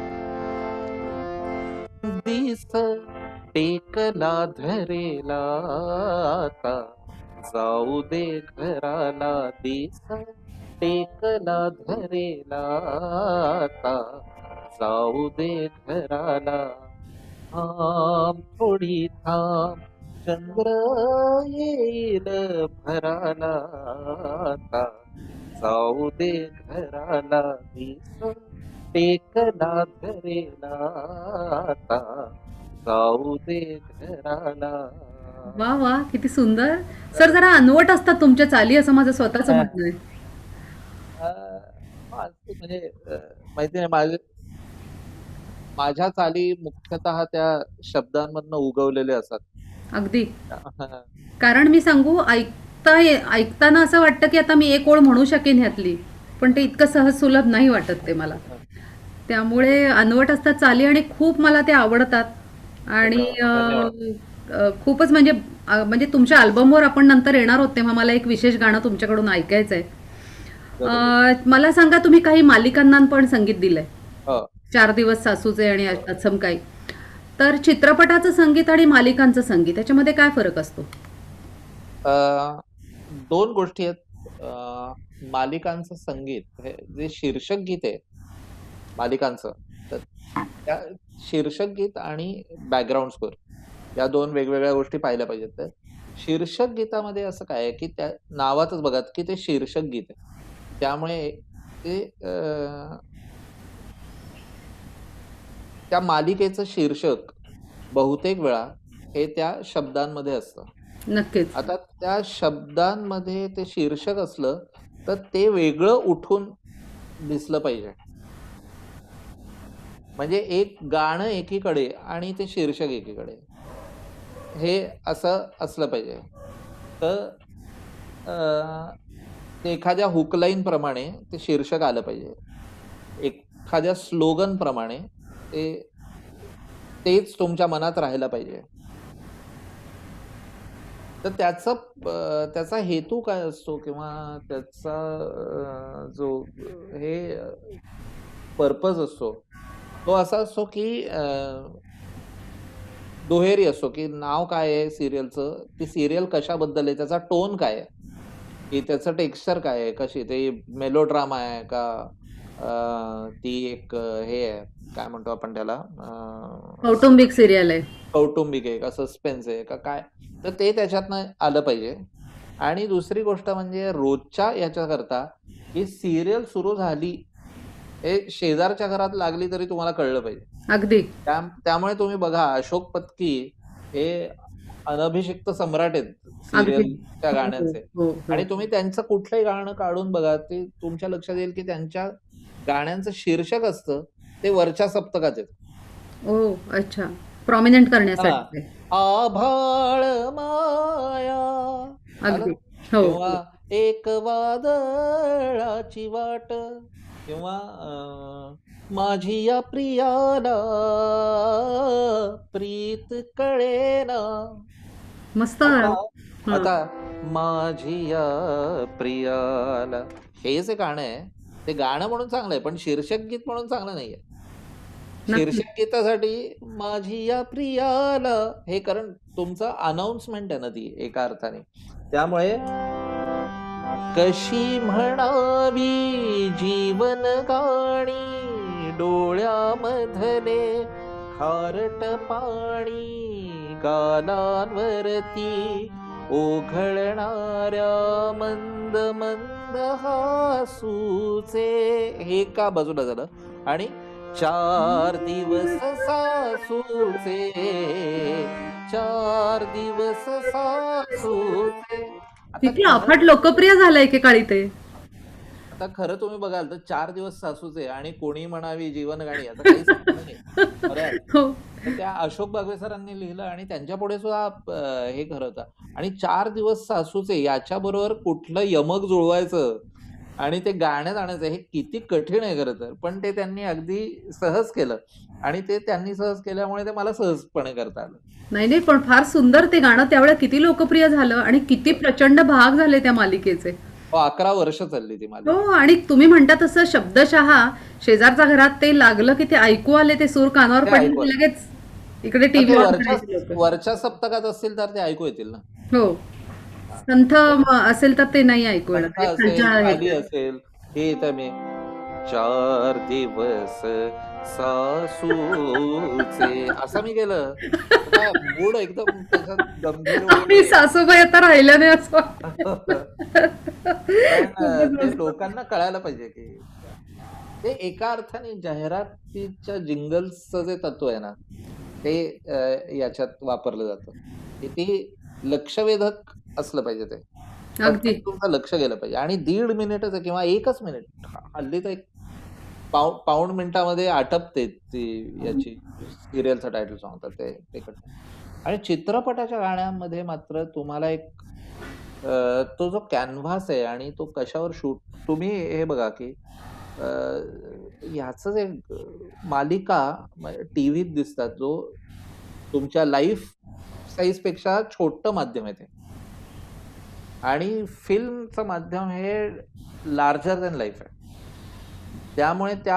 Speaker 2: दिस टेकला धरेला आता, जाऊ दे घराला दिस टेकला धरेला आता, जाऊ दे घराला. थांब थोडी थांब, चंद्र येईल भराला आता, जाऊ दे घराला दिस टेकला धरेला आता, जाऊ दे घराला.
Speaker 1: वाह! वाह! किती सुंदर. सर जरा अनवट असतात तुमच्या चाली असं माझं स्वतःचं म्हणणं आहे.
Speaker 2: अ, माझं म्हणजे अ, माहिती नाही माझे माझ्या चाली मुख्यतः त्या शब्दांमधनं उगवलेले असतात.
Speaker 1: अगदी.
Speaker 2: हां.
Speaker 1: कारण मी सांगू ऐकता ये ऐकताना असं वाटतं, की आता मी एक ओळ म्हणू शकेन ह्यातली. पण ते इतकं सहज सुलभ नाही वाटत ते मला. त्यामुळे अनवट असतात चाली आणि खूप मला ते आवडतात. आणि
Speaker 2: धन्यवाद,
Speaker 1: अ,
Speaker 2: धन्यवाद.
Speaker 1: अ, खूपच म्हणजे अ, म्हणजे तुमच्या अल्बमवर आपण नंतर येणार आहोत तेव्हा मला एक विशेष गाणं तुमच्याकडून ऐकायचं आहे.
Speaker 2: बरोबर.
Speaker 1: अ, मला सांगा तुम्ही काही मालिकांना पण संगीत दिलंय.
Speaker 2: हो.
Speaker 1: चार दिवस सासूचे आणि तत्सम काही. तर चित्रपटाचं संगीत आणि मालिकांचं संगीत याच्यामध्ये काय फरक असतो?
Speaker 2: अ, दोन गोष्टी आहेत. अ, मालिकांचं संगीत हे जे शीर्षक गीत आहे मालिकांचं, तर त्या शीर्षक गीत आणि बॅकग्राऊंड स्कोर या दोन वेगवेगळ्या गोष्टी पाहिल्या पाहिजेत. तर शीर्षक गीतामध्ये असं काय आहे, की त्या नावातच बघा, की ते शीर्षक गीत आहे. त्यामुळे ते अ, त्या मालिकेचं शीर्षक बहुतेक वेळा हे त्या शब्दांमध्ये असतं.
Speaker 1: नक्कीच.
Speaker 2: आता त्या शब्दांमध्ये ते शीर्षक असलं, तर ते वेगळं उठून दिसलं पाहिजे. म्हणजे एक गाणं एकीकडे आणि ते शीर्षक एकीकडे. हे असं असलं पाहिजे. तर अ, ते एखाद्या हुक लाईन प्रमाणे ते शीर्षक आलं पाहिजे. एखाद्या स्लोगन प्रमाणे ते तेच तुमच्या मनात राहायला पाहिजे. तर त्याचं अ, त्याचा हेतू काय असतो किंवा त्याचा अ, जो हे पर्पज असतो, तो असा असतो की अ, दुहेरी असतो, की नाव काय आहे सीरियलचं, ती सीरियल कशाबद्दल आहे, त्याचा टोन काय आहे की त्याचं टेक्स्चर काय आहे, कशी ते मेलोड्रामा आहे का, अ, ती एक अ, हे आहे, काय म्हणतो आपण त्याला, अ, स
Speaker 1: कौटुंबिक सिरियल आहे.
Speaker 2: कौटुंबिक आहे का, सस्पेन्स आहे का काय, तर ते त्याच्यातनं आलं पाहिजे. आणि दुसरी गोष्ट म्हणजे रोजच्या याच्याकरता ही सीरियल सुरू झाली, हे शेजारच्या घरात लागली तरी तुम्हाला कळलं पाहिजे.
Speaker 1: अगदी.
Speaker 2: त्या त्यामुळे तुम्ही बघा अशोक पत्की हे अनभिषिक्त सम्राट आहेत
Speaker 1: अगदी.
Speaker 2: सीरियलच्या
Speaker 1: हो, हो,
Speaker 2: गाण्यांचे.
Speaker 1: हो, हो.
Speaker 2: आणि तुम्ही त्यांचं कुठलंही गाणं काढून बघा, ते तुमच्या लक्षात येईल की त्यांच्या गाण्यांचं शीर्षक असतं ते वरच्या सप्तकात येतं.
Speaker 1: ओह! अच्छा. प्रॉमिनंट
Speaker 2: हां.
Speaker 1: करण्यासाठी ते.
Speaker 2: आभाळ माया आलं?
Speaker 1: अगदी. हो,
Speaker 2: किंवा
Speaker 1: हो.
Speaker 2: एक वादळाची वाट, किंवा अ, माझी या प्रियाला प्रीत कळेना.
Speaker 1: मस्त.
Speaker 2: आता
Speaker 1: हां.
Speaker 2: आता माझी या प्रियाला, हे जे गाणं आहे ते गाणं म्हणून चांगलं आहे, पण शीर्षक गीत म्हणून चांगलं नाहीये.
Speaker 1: नक्की.
Speaker 2: शीर्षक गीतासाठी माझी या प्रियाला, हे कारण तुमचं अनाउन्समेंट आहे ना ती एका अर्थाने. त्यामुळे कशी म्हणावी जीवन गाणी, डोळ्यामधले खारट पाणी, गालांवरती ओघळणाऱ्या मंद मंद हासूचे, हे का बाजूला झालं. आणि चार दिवस सासूचे, चार दिवस सासूचे. आता
Speaker 1: किती
Speaker 2: खरं
Speaker 1: अफाट लोकप्रिय झालं एकेकाळी ते.
Speaker 2: आता खरं तुम्ही बघाल तर चार दिवस सासूचे आणि कोणी म्हणावी जीवन गाणी, आता काही संबंध नाही. खरं आहे.
Speaker 1: हो.
Speaker 2: तर त्या अशोक बागवे सरांनी लिहिलं आणि त्यांच्या पुढे सुद्धा अ, हे खरं होतं. आणि चार दिवस सासूचे याच्याबरोबर कुठलं यमक जुळवायचं आणि ते गाण्यात आणायचं, हे किती कठीण आहे खरं तर. पण ते त्यांनी अगदी सहज केलं आणि ते त्यांनी सहज केल्यामुळे ते मला सहजपणे करता आलं.
Speaker 1: नाही, नाही. पण फार सुंदर ते गाणं त्यावेळेला किती लोकप्रिय झालं आणि किती प्रचंड भाग झाले त्या मालिकेचे.
Speaker 2: हो, अकरा वर्ष चालली ती मालिका.
Speaker 1: हो. आणि तुम्ही म्हणता तसं शब्दशः शेजारच्या घरात ते लागलं की ते ऐकू आले, ते सूर कानावर
Speaker 2: ते
Speaker 1: पडले
Speaker 2: ऐकू
Speaker 1: की
Speaker 2: आले.
Speaker 1: लगेच इकडे
Speaker 2: तर ते
Speaker 1: टीव्ही ऑन
Speaker 2: वरच्या
Speaker 1: करायचे लोकं.
Speaker 2: वरच्या सप्तकात असतील तर ते ऐकू येतील ना.
Speaker 1: हो.
Speaker 2: हां.
Speaker 1: संथ
Speaker 2: तर
Speaker 1: म असेल तर ते नाही ऐकू येणार.
Speaker 2: संथ
Speaker 1: ते
Speaker 2: असेल,
Speaker 1: खालच्या
Speaker 2: खाली
Speaker 1: ह्याच्यात.
Speaker 2: असेल, हे इथं मी चार दिवस सासूचे असं मी केलं तर काय मूड एकदम त्याच्यात गंभीर होऊन
Speaker 1: आम्ही
Speaker 2: जाईल.
Speaker 1: सासूबाई आता राहिल्या नाही असं वाटतं.
Speaker 2: पण अ,
Speaker 1: खूपच
Speaker 2: ते
Speaker 1: मस्त.
Speaker 2: लोकांना कळायला पाहिजे की ते एका अर्थाने जाहिरातीच्या जिंगल्सचं जे तत्व आहे ना, ते अ, याच्यात वापरलं जातं. की ती लक्षवेधक असलं पाहिजे ते.
Speaker 1: अगदी.
Speaker 2: पटकन तुमचं लक्ष गेलं पाहिजे आणि दीड मिनिटाचं किंवा एकच मिनिट, हल्ली तर एक पाऊ पाऊण मिनिटामध्ये आटपते ती याची सीरियलचं टायटल सॉन्ग, तर ते ते करतात. आणि चित्रपटाच्या गाण्यांमध्ये मात्र तुम्हाला एक अ, तो जो कॅनव्हास आहे आणि तो कशावर शूट, तुम्ही हे बघा की अ, ह्याचं जे अ, मालिका टीव्हीत दिसतात, जो तुमच्या लाईफ साइजपेक्षा छोटं माध्यम आहे ते. आणि फिल्मचं माध्यम हे लार्जर दॅन लाईफ आहे. त्यामुळे त्या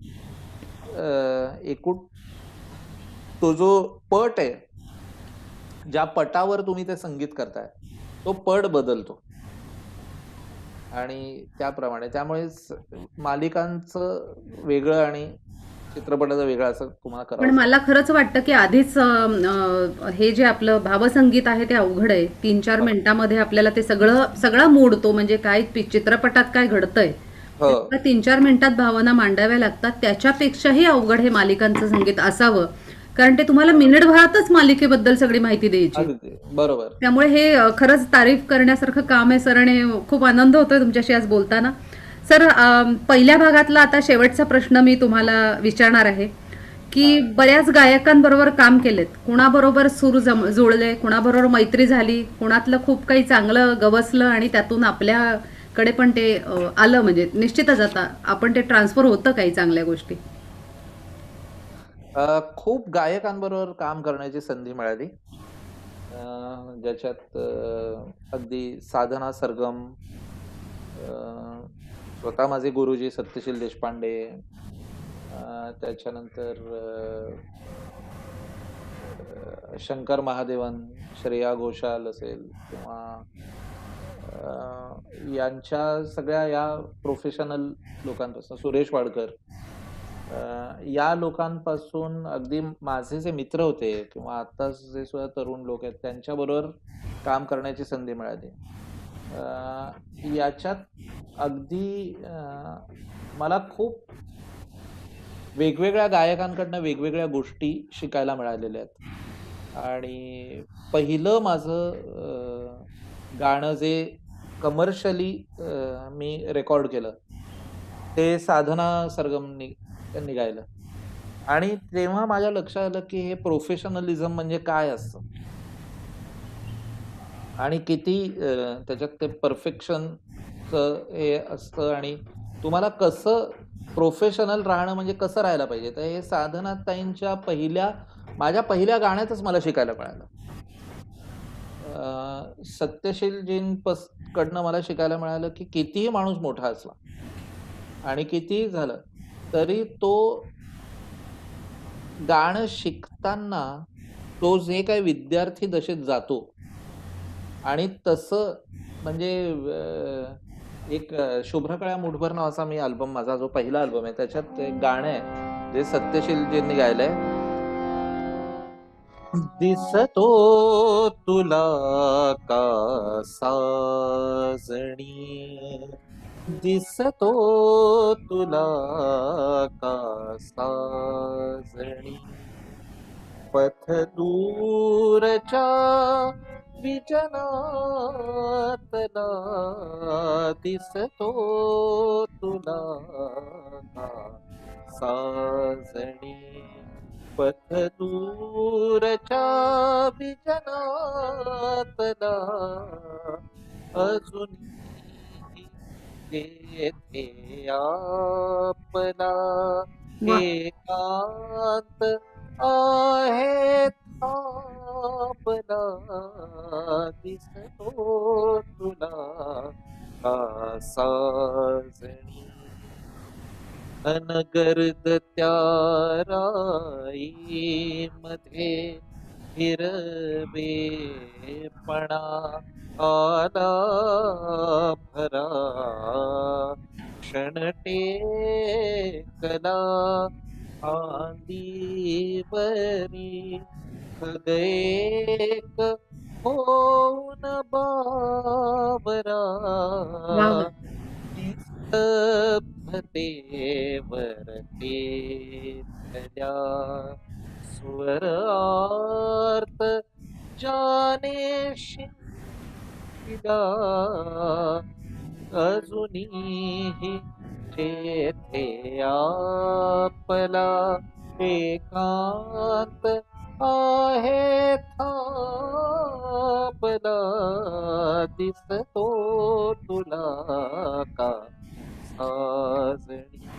Speaker 2: अ, एकूण तो जो पट आहे, ज्या पटावर तुम्ही ते संगीत करताय, तो पट बदलतो. आणि त्याप्रमाणे त्यामुळे स मालिकांचं वेगळं आणि चित्रपटाचं वेगळं असं तुम्हाला
Speaker 1: पण
Speaker 2: करावंच
Speaker 1: मला
Speaker 2: लागतं.
Speaker 1: खरंच वाटतं की आधीच अ, अ, हे जे आपलं भावसंगीत आहे ते अवघड आहे. तीन चार
Speaker 2: हो.
Speaker 1: मिनिटामध्ये आपल्याला ते सगळं सगळा मूड, तो म्हणजे काय पि चित्रपटात काय घडतंय,
Speaker 2: हो.
Speaker 1: ते सगळं तीन चार मिनिटात भावना मांडाव्या लागतात. त्याच्यापेक्षाही अवघड हे मालिकांचं संगीत असावं. कारण ते तुम्हाला मिनिटभरातच मालिकेबद्दल सगळी माहिती द्यायची.
Speaker 2: अगदी. बरोबर.
Speaker 1: त्यामुळे हे अ, खरंच तारीफ करण्यासारखं काम आहे सर. आणि खूप आनंद होतोय तुमच्याशी आज बोलताना. सर, अ, पहिल्या भागातला आता शेवटचा प्रश्न मी तुम्हाला विचारणार आहे की
Speaker 2: हां.
Speaker 1: बऱ्याच गायकांबरोबर काम केलेत. कुणाबरोबर सूर जम जुळले, कुणाबरोबर मैत्री झाली, कुणातलं खूप काही चांगलं गवसलं आणि त्यातून आपल्याकडे पण ते अ, आलं, म्हणजे निश्चितच आता आपण ते ट्रान्सफर होतं काही चांगल्या गोष्टी.
Speaker 2: अ, खूप गायकांबरोबर काम करण्याची संधी मिळाली. अ, ज्याच्यात अ, अगदी साधना सरगम, अ, स्वतः माझे गुरुजी सत्यशील देशपांडे, अ, त्याच्यानंतर अ, अ, शंकर महादेवन, श्रेया घोषाल असेल किंवा अं, यांच्या सगळ्या या प्रोफेशनल लोकांपासून, सुरेश वाडकर, अं, या लोकांपासून अगदी माझे जे मित्र होते किंवा आता जे सुद्धा तरुण लोक आहेत त्यांच्याबरोबर काम करण्याची संधी मिळाली. अं, याच्यात अगदी अं, मला खूप वेगवेगळ्या गायकांकडनं वेगवेगळ्या गोष्टी शिकायला मिळालेल्या आहेत. आणि पहिलं माझं अं, गाणं जे कमर्शियली मी रेकॉर्ड केलं ते साधना सरगमनी त्यांनी गायलं. आणि तेव्हा माझ्या लक्षात आलं की हे प्रोफेशनलिझम म्हणजे काय असतं आणि किती अं, त्याच्यात ते परफेक्शनचं हे असतं आणि तुम्हाला कसं प्रोफेशनल राहणं म्हणजे कसं राहायला पाहिजे. तर हे साधना ताईंच्या पहिल्या माझ्या पहिल्या गाण्यातच मला शिकायला मिळालं. अं, सत्यशीलजींपस कडनं मला शिकायला मिळालं की कितीही माणूस मोठा असला आणि कितीही झालं तरी तो गाणं शिकताना तो जे काही विद्यार्थी दशेत जातो आणि तसं म्हणजे अं, एक अं, शुभ्रकाळ्या मुठभर नावाचा मी अल्बम, माझा जो पहिला अल्बम आहे त्याच्यात एक गाणं आहे जे सत्यशीलजींनी गायलंय. दिसतो तुला का साजणी, दिसतो तुला का साजणी, पथ दूरच्या विजनातला, दिसतो तुला का साजणी, पथ दूरच्या विजनातला, अजूनही येथे आपला
Speaker 1: वा
Speaker 2: एकांत आहे थांबला, दिसतो तुला का साजणी, अनगर्द त्या राईमध्ये हिरवेपणा आला भरा, क्षण टेकला फांदीवरी, खग एक होऊन बावरा,
Speaker 1: वा वा
Speaker 2: निस्तब्धतेवर तेथल्या स्वरार्थ जाने शिंपिला, अजूनही जेथे आपला एकांत आहे थांबला, दिसतो तुला का साजणी.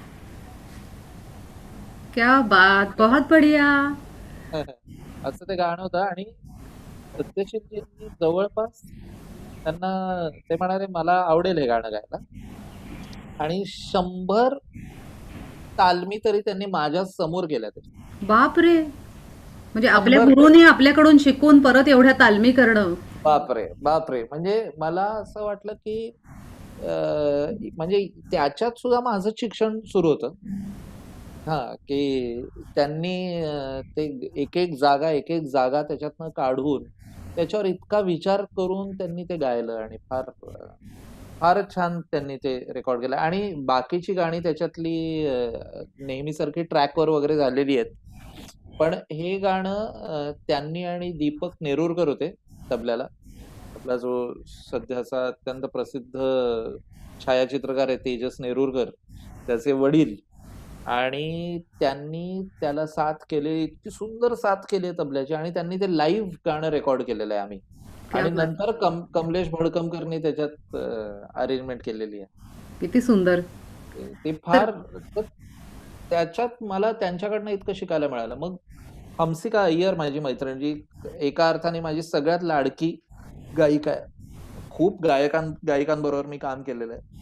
Speaker 1: क्या बात, बहुत बढ़िया.
Speaker 2: असं ते गाणं होतं. आणि सत्यशीलजींनी जवळपास त्यांना ते म्हणाले मला आवडेल हे गाणं गायला, आणि शंभर तालमी तरी त्यांनी माझ्या समोर केल्या. त्याच्या
Speaker 1: बापरे, म्हणजे आपल्या
Speaker 2: शंभर
Speaker 1: गुरुनी आपल्याकडून शिकून परत एवढ्या तालमी करणं.
Speaker 2: बापरे बापरे म्हणजे मला असं वाटलं की अं, म्हणजे त्याच्यात सुद्धा माझं शिक्षण सुरू होतं. हा की त्यांनी अं, ते एक एक जागा एक एक जागा त्याच्यातनं काढून त्याच्यावर इतका विचार करून त्यांनी ते गायलं आणि फार अं, फारच छान त्यांनी ते रेकॉर्ड केलं. आणि बाकीची गाणी त्याच्यातली अं, नेहमीसारखी ट्रॅकवर वगैरे झालेली आहेत, पण हे गाणं अं, त्यांनी आणि दीपक नेरुरकर होते तबल्याला. आपला जो सध्याचा अत्यंत प्रसिद्ध छायाचित्रकार आहे तेजस नेरुरकर, त्याचे वडील, आणि त्यांनी त्याला साथ केली, इतकी सुंदर साथ केली आहे तबल्याची, आणि त्यांनी ते लाईव्ह गाणं रेकॉर्ड केलेलं आहे आम्ही.
Speaker 1: क्या
Speaker 2: आणि
Speaker 1: बात,
Speaker 2: नंतर कम कमलेश भडकमकरनी त्याच्यात अरेंजमेंट केलेली आहे.
Speaker 1: किती सुंदर.
Speaker 2: ते ते
Speaker 1: तर
Speaker 2: फार तर त्याच्यात मला त्यांच्याकडनं इतकं शिकायला मिळालं. मग हंसिका अय्यर माझी मैत्रीण, जी एका अर्थाने माझी सगळ्यात लाडकी गायिका आहे. खूप गायकां गायिकांबरोबर मी काम केलेलं आहे,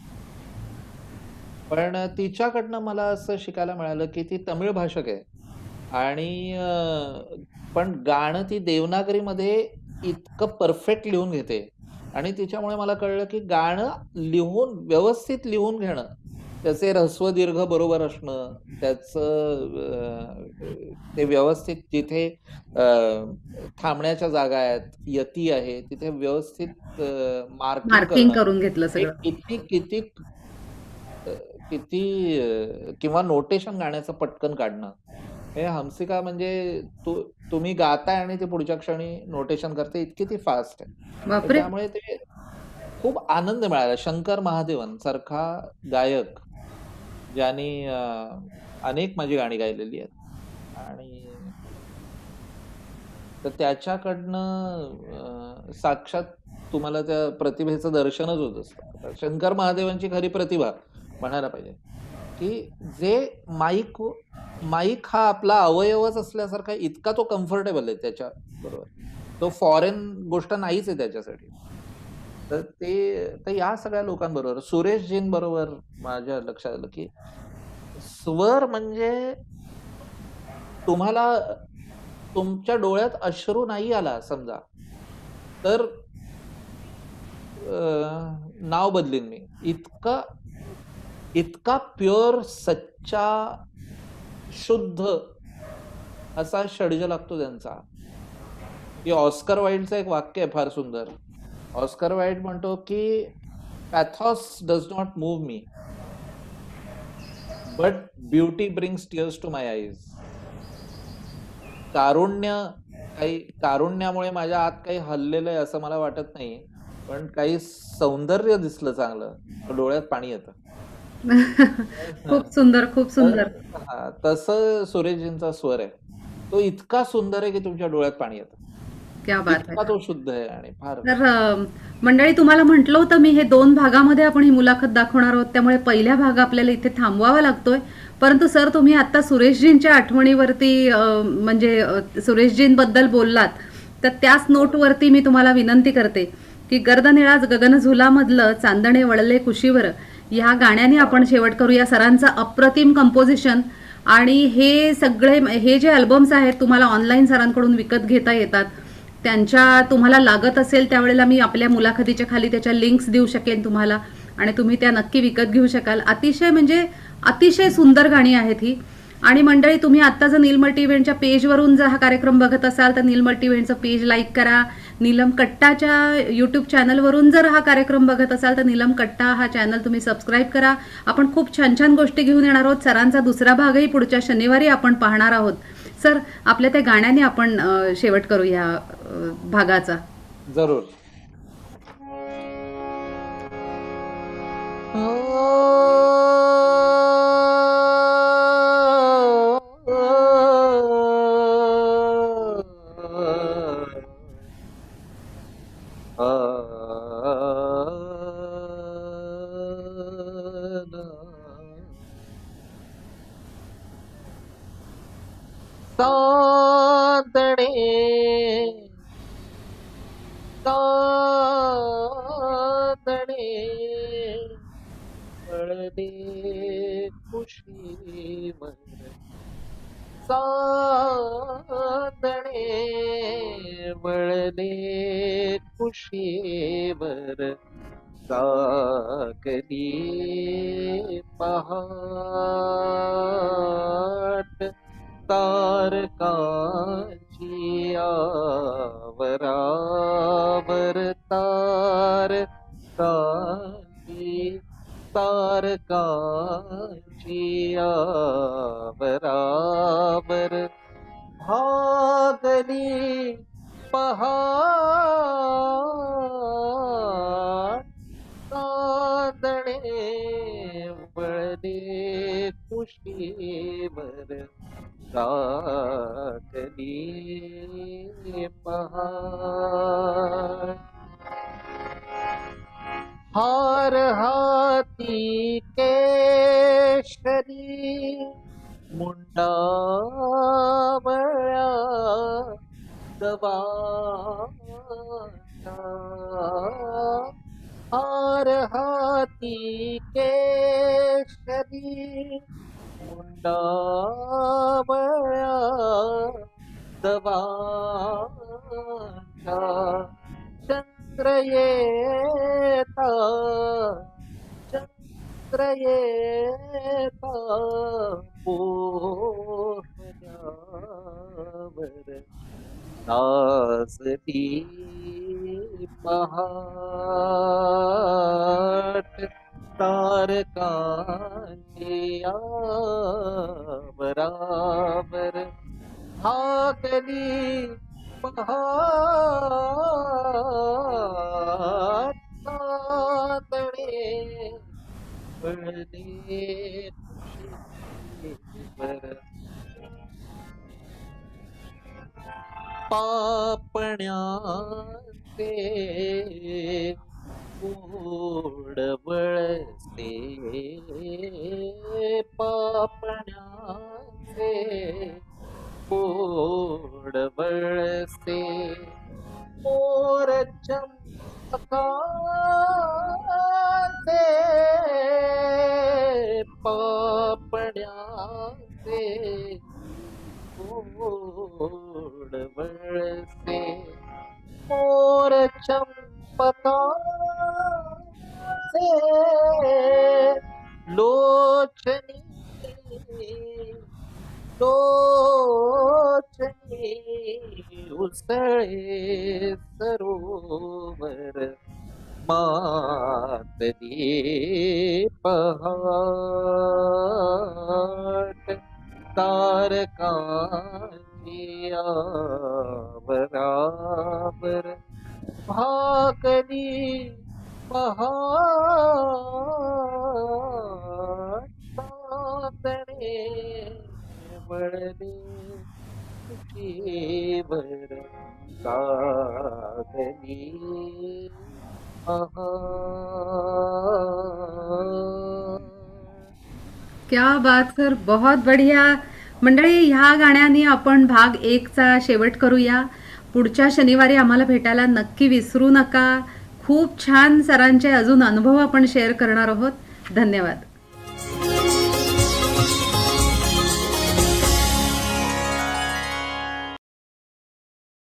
Speaker 2: पण तिच्याकडनं मला असं शिकायला मिळालं की ती तमिळ भाषक आहे आणि अं, पण गाणं ती देवनागरीमध्ये इतकं परफेक्ट लिहून घेते आणि तिच्यामुळे मला कळलं की गाणं लिहून व्यवस्थित लिहून घेणं, त्याचे ऱ्हस्व दीर्घ बरोबर असणं, त्याचं अ, ते व्यवस्थित जिथे अ, थांबण्याच्या जागा आहेत, यती आहे, तिथे व्यवस्थित मार्किंग
Speaker 1: मार्किंग
Speaker 2: करणं,
Speaker 1: करून घेतलं
Speaker 2: हे
Speaker 1: सगळं.
Speaker 2: किती किती अ, किती अ, किंवा नोटेशन गाण्याचं पटकन काढणं. हे हंसिका म्हणजे तू तुम्ही गाताय आणि ते पुढच्या क्षणी नोटेशन करते, इतकी ती फास्ट आहे. तर
Speaker 1: बापरे!
Speaker 2: त्यामुळे ते खूप आनंद मिळाला. शंकर महादेवन सारखा गायक, ज्यानी अ, अनेक माझी गाणी गायलेली आहेत. आणि तर त्याच्याकडनं अ, साक्षात तुम्हाला त्या प्रतिभेचं दर्शनच होत असतं. शंकर महादेवांची खरी प्रतिभा म्हणायला पाहिजे, की जे माईक माईक हा आपला अवयवच असल्यासारखा इतका तो कम्फर्टेबल आहे त्याच्या बरोबर. तो फॉरेन गोष्ट नाहीच आहे त्याच्यासाठी. तर ते तर या सगळ्या लोकांबरोबर सुरेशजींबरोबर माझ्या लक्षात आलं, की स्वर म्हणजे तुम्हाला तुमच्या डोळ्यात अश्रू नाही आला समजा, तर अ, नाव बदलीन मी. इतका इतका प्युअर, सच्चा, शुद्ध असा षड्ज लागतो त्यांचा, की ऑस्कर वाईल्डचं एक वाक्य आहे फार सुंदर. ऑस्कर वाईल्ड म्हणतो की pathos does not move me, but beauty brings tears to my eyes. कारुण्य काही कारुण्यामुळे माझ्या आत काही हललेलं आहे असं मला वाटत नाही, पण काही सौंदर्य दिसलं चांगलं, तर डोळ्यात पाणी येतं.
Speaker 1: खूप सुंदर, खूप
Speaker 2: तर
Speaker 1: सुंदर.
Speaker 2: हां, तसं सुरेशजींचा स्वर आहे. तो इतका सुंदर आहे की तुमच्या डोळ्यात पाणी येतं.
Speaker 1: क्या बात है!
Speaker 2: इतका तो शुद्ध आहे आणि फार
Speaker 1: तर अ, मंडळी तुम्हाला म्हटलं होतं मी हे दोन भागामध्ये आपण ही मुलाखत दाखवणार आहोत, त्यामुळे पहिला भाग आपल्याला इथे थांबवावा लागतोय. परंतु सर तुम्ही आता सुरेशजींच्या आठवणीवरती अ, म्हणजे अ, सुरेशजींबद्दल बोललात, तर त्याच नोटवरती मी तुम्हाला विनंती करते की गर्दनिळाच गगन झुलामधलं चांदणे वळले कुशीवर ह्या गाण्याने आपण शेवट करूया. सरांचं अप्रतिम कंपोजिशन आणि हे सगळे हे जे अल्बम्स आहेत तुम्हाला ऑनलाईन सरांकडून विकत घेता येतात. त्यांच्या तुम्हाला लागत असेल त्यावेळेला मी आपल्या मुलाखतीच्या खाली त्याच्या लिंक्स देऊ शकेन तुम्हाला आणि तुम्ही त्या नक्की विकत घेऊ शकाल. अतिशय म्हणजे अतिशय सुंदर गाणी आहेत ही. आणि मंडळी तुम्ही आत्ता जर नील मल्टी इव्हेंटच्या पेजवरून जर हा कार्यक्रम बघत असाल तर नील मल्टी इव्हेंटचं पेज लाईक करा. नीलम कट्टाच्या यूट्यूब चॅनलवरून जर हा कार्यक्रम बघत असाल तर नीलम कट्टा हा चॅनल तुम्ही सबस्क्राईब करा. आपण खूप छान छान गोष्टी घेऊन येणार आहोत. सरांचा दुसरा भागही पुढच्या शनिवारी आपण पाहणार आहोत. सर आपल्या त्या गाण्याने आपण अ, शेवट करू या अ, भागाचा.
Speaker 2: जरूर. चांदणे चांदणे वळले कुशीवर, चांदणे वळले कुशीवर, जागली पहाट तारकांची आवरावर, तारकांची तारकांची आवरावर, भागली पहाट चांदणे वळले कुशीवर, जागली पहाट. हार हाती केशरी मुंडावळ्या गवाचा, हार हाती केशरी मुंडावळ्या दवाचा, चंद्र येता चंद्र येता पोहण्यावर नाचती पहाट तारकांची बराबर हाकली पहाट तातडे पडले खुशीवर पापण्याचे गोड वळसे पापण्याचे गोड वळसे मोर चंपकाचे पापण्याचे गोड वळसे मोर चंपकाचे लोचनी लोचनी उसळे सरोवर मातली पहाट तारकांची बराबर भाकली पहाट तातडे वळले खुशीवर कागली
Speaker 1: क्या बात सर, बहुत बढ़िया. मंडळी, ह्या गाण्याने आपण भाग एकचा शेवट करूया. पुढच्या शनिवारी आम्हाला भेटायला नक्की विसरू नका. खूप छान सरांचे अजून अनुभव आपण शेअर करणार आहोत. धन्यवाद.